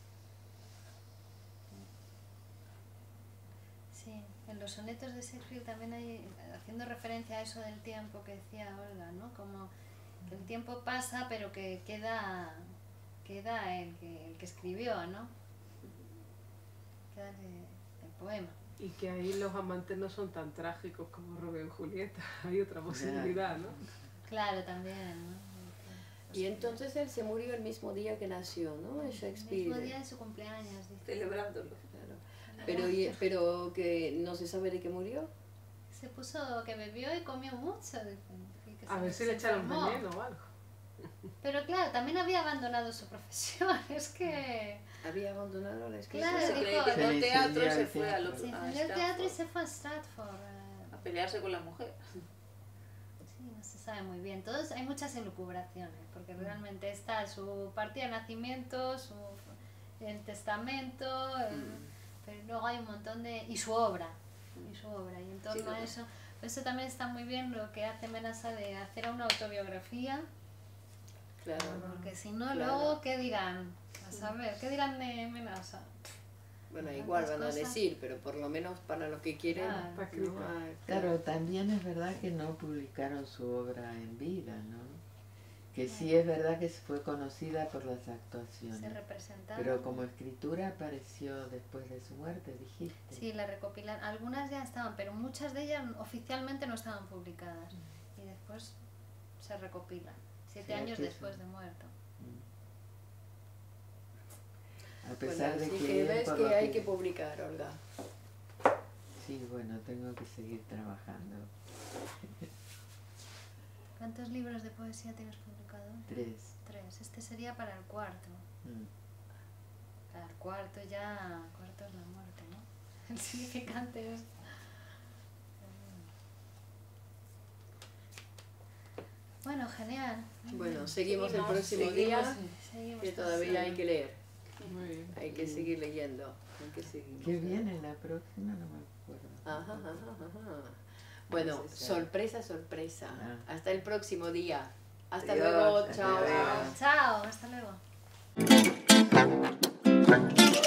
Sí, en los sonetos de Shakespeare también hay, haciendo referencia a eso del tiempo que decía Olga, ¿no? Como Que el tiempo pasa, pero que queda el que escribió, ¿no? Queda el poema. Y que ahí los amantes no son tan trágicos como Romeo y Julieta. Hay otra posibilidad, ¿no? Claro, también, ¿no? Y entonces él se murió el mismo día que nació, ¿no? En Shakespeare. El mismo día de su cumpleaños, dice. Celebrándolo. Claro. Pero que no se sabe de qué murió. Se puso que bebió y comió mucho. Dice, y que A ver si le echaron veneno o algo. Pero claro, también había abandonado su profesión. Es que... Había abandonado la escritura. Claro, Se dijo, cree que Se el teatro incendió se el fue al teatro. otro, se a encendió el teatro y se Stratford, fue a Stratford. a pelearse con la mujer. Sí, no se sabe muy bien. Todos, hay muchas elucubraciones, porque realmente está su partida de nacimiento, el testamento, pero luego hay un montón de... y su obra. Y en torno a eso... Por eso también está muy bien lo que hace Menasa de hacer una autobiografía, Claro. porque si no, Claro. luego, ¿qué dirán? A saber, ¿qué dirán de Menasa? Bueno, igual van a Tantas cosas. decir, pero por lo menos para los que quieren. Claro. Para escribir. Claro, también es verdad que no publicaron su obra en vida, ¿no? Que sí es verdad que fue conocida por las Se actuaciones, representaron. pero como escritura apareció después de su muerte, dijiste. Sí, la recopilan. Algunas ya estaban, pero muchas de ellas oficialmente no estaban publicadas. Y después se recopilan, 7 Sí, años aquí después sí. de muerto. A pesar de así que, que ves por que lo hay que publicar, Olga. Sí, bueno, tengo que seguir trabajando. ¿Cuántos libros de poesía tienes publicados? 3. 3. Este sería para el cuarto. Para el cuarto ya... Cuarto es la muerte, ¿no? El significante es... Bueno, genial. Bueno, seguimos el Seguimos, próximo seguimos. día, Seguimos que con- todavía hay que leer. Muy bien. Hay que seguir leyendo. Hay que seguir. ¿Qué viene la próxima? No me acuerdo. Ajá, ajá, ajá. Bueno, No se sabe. sorpresa, sorpresa. Ah. Hasta el próximo día. Hasta Adiós, luego, hasta chao. luego. Chao, hasta luego.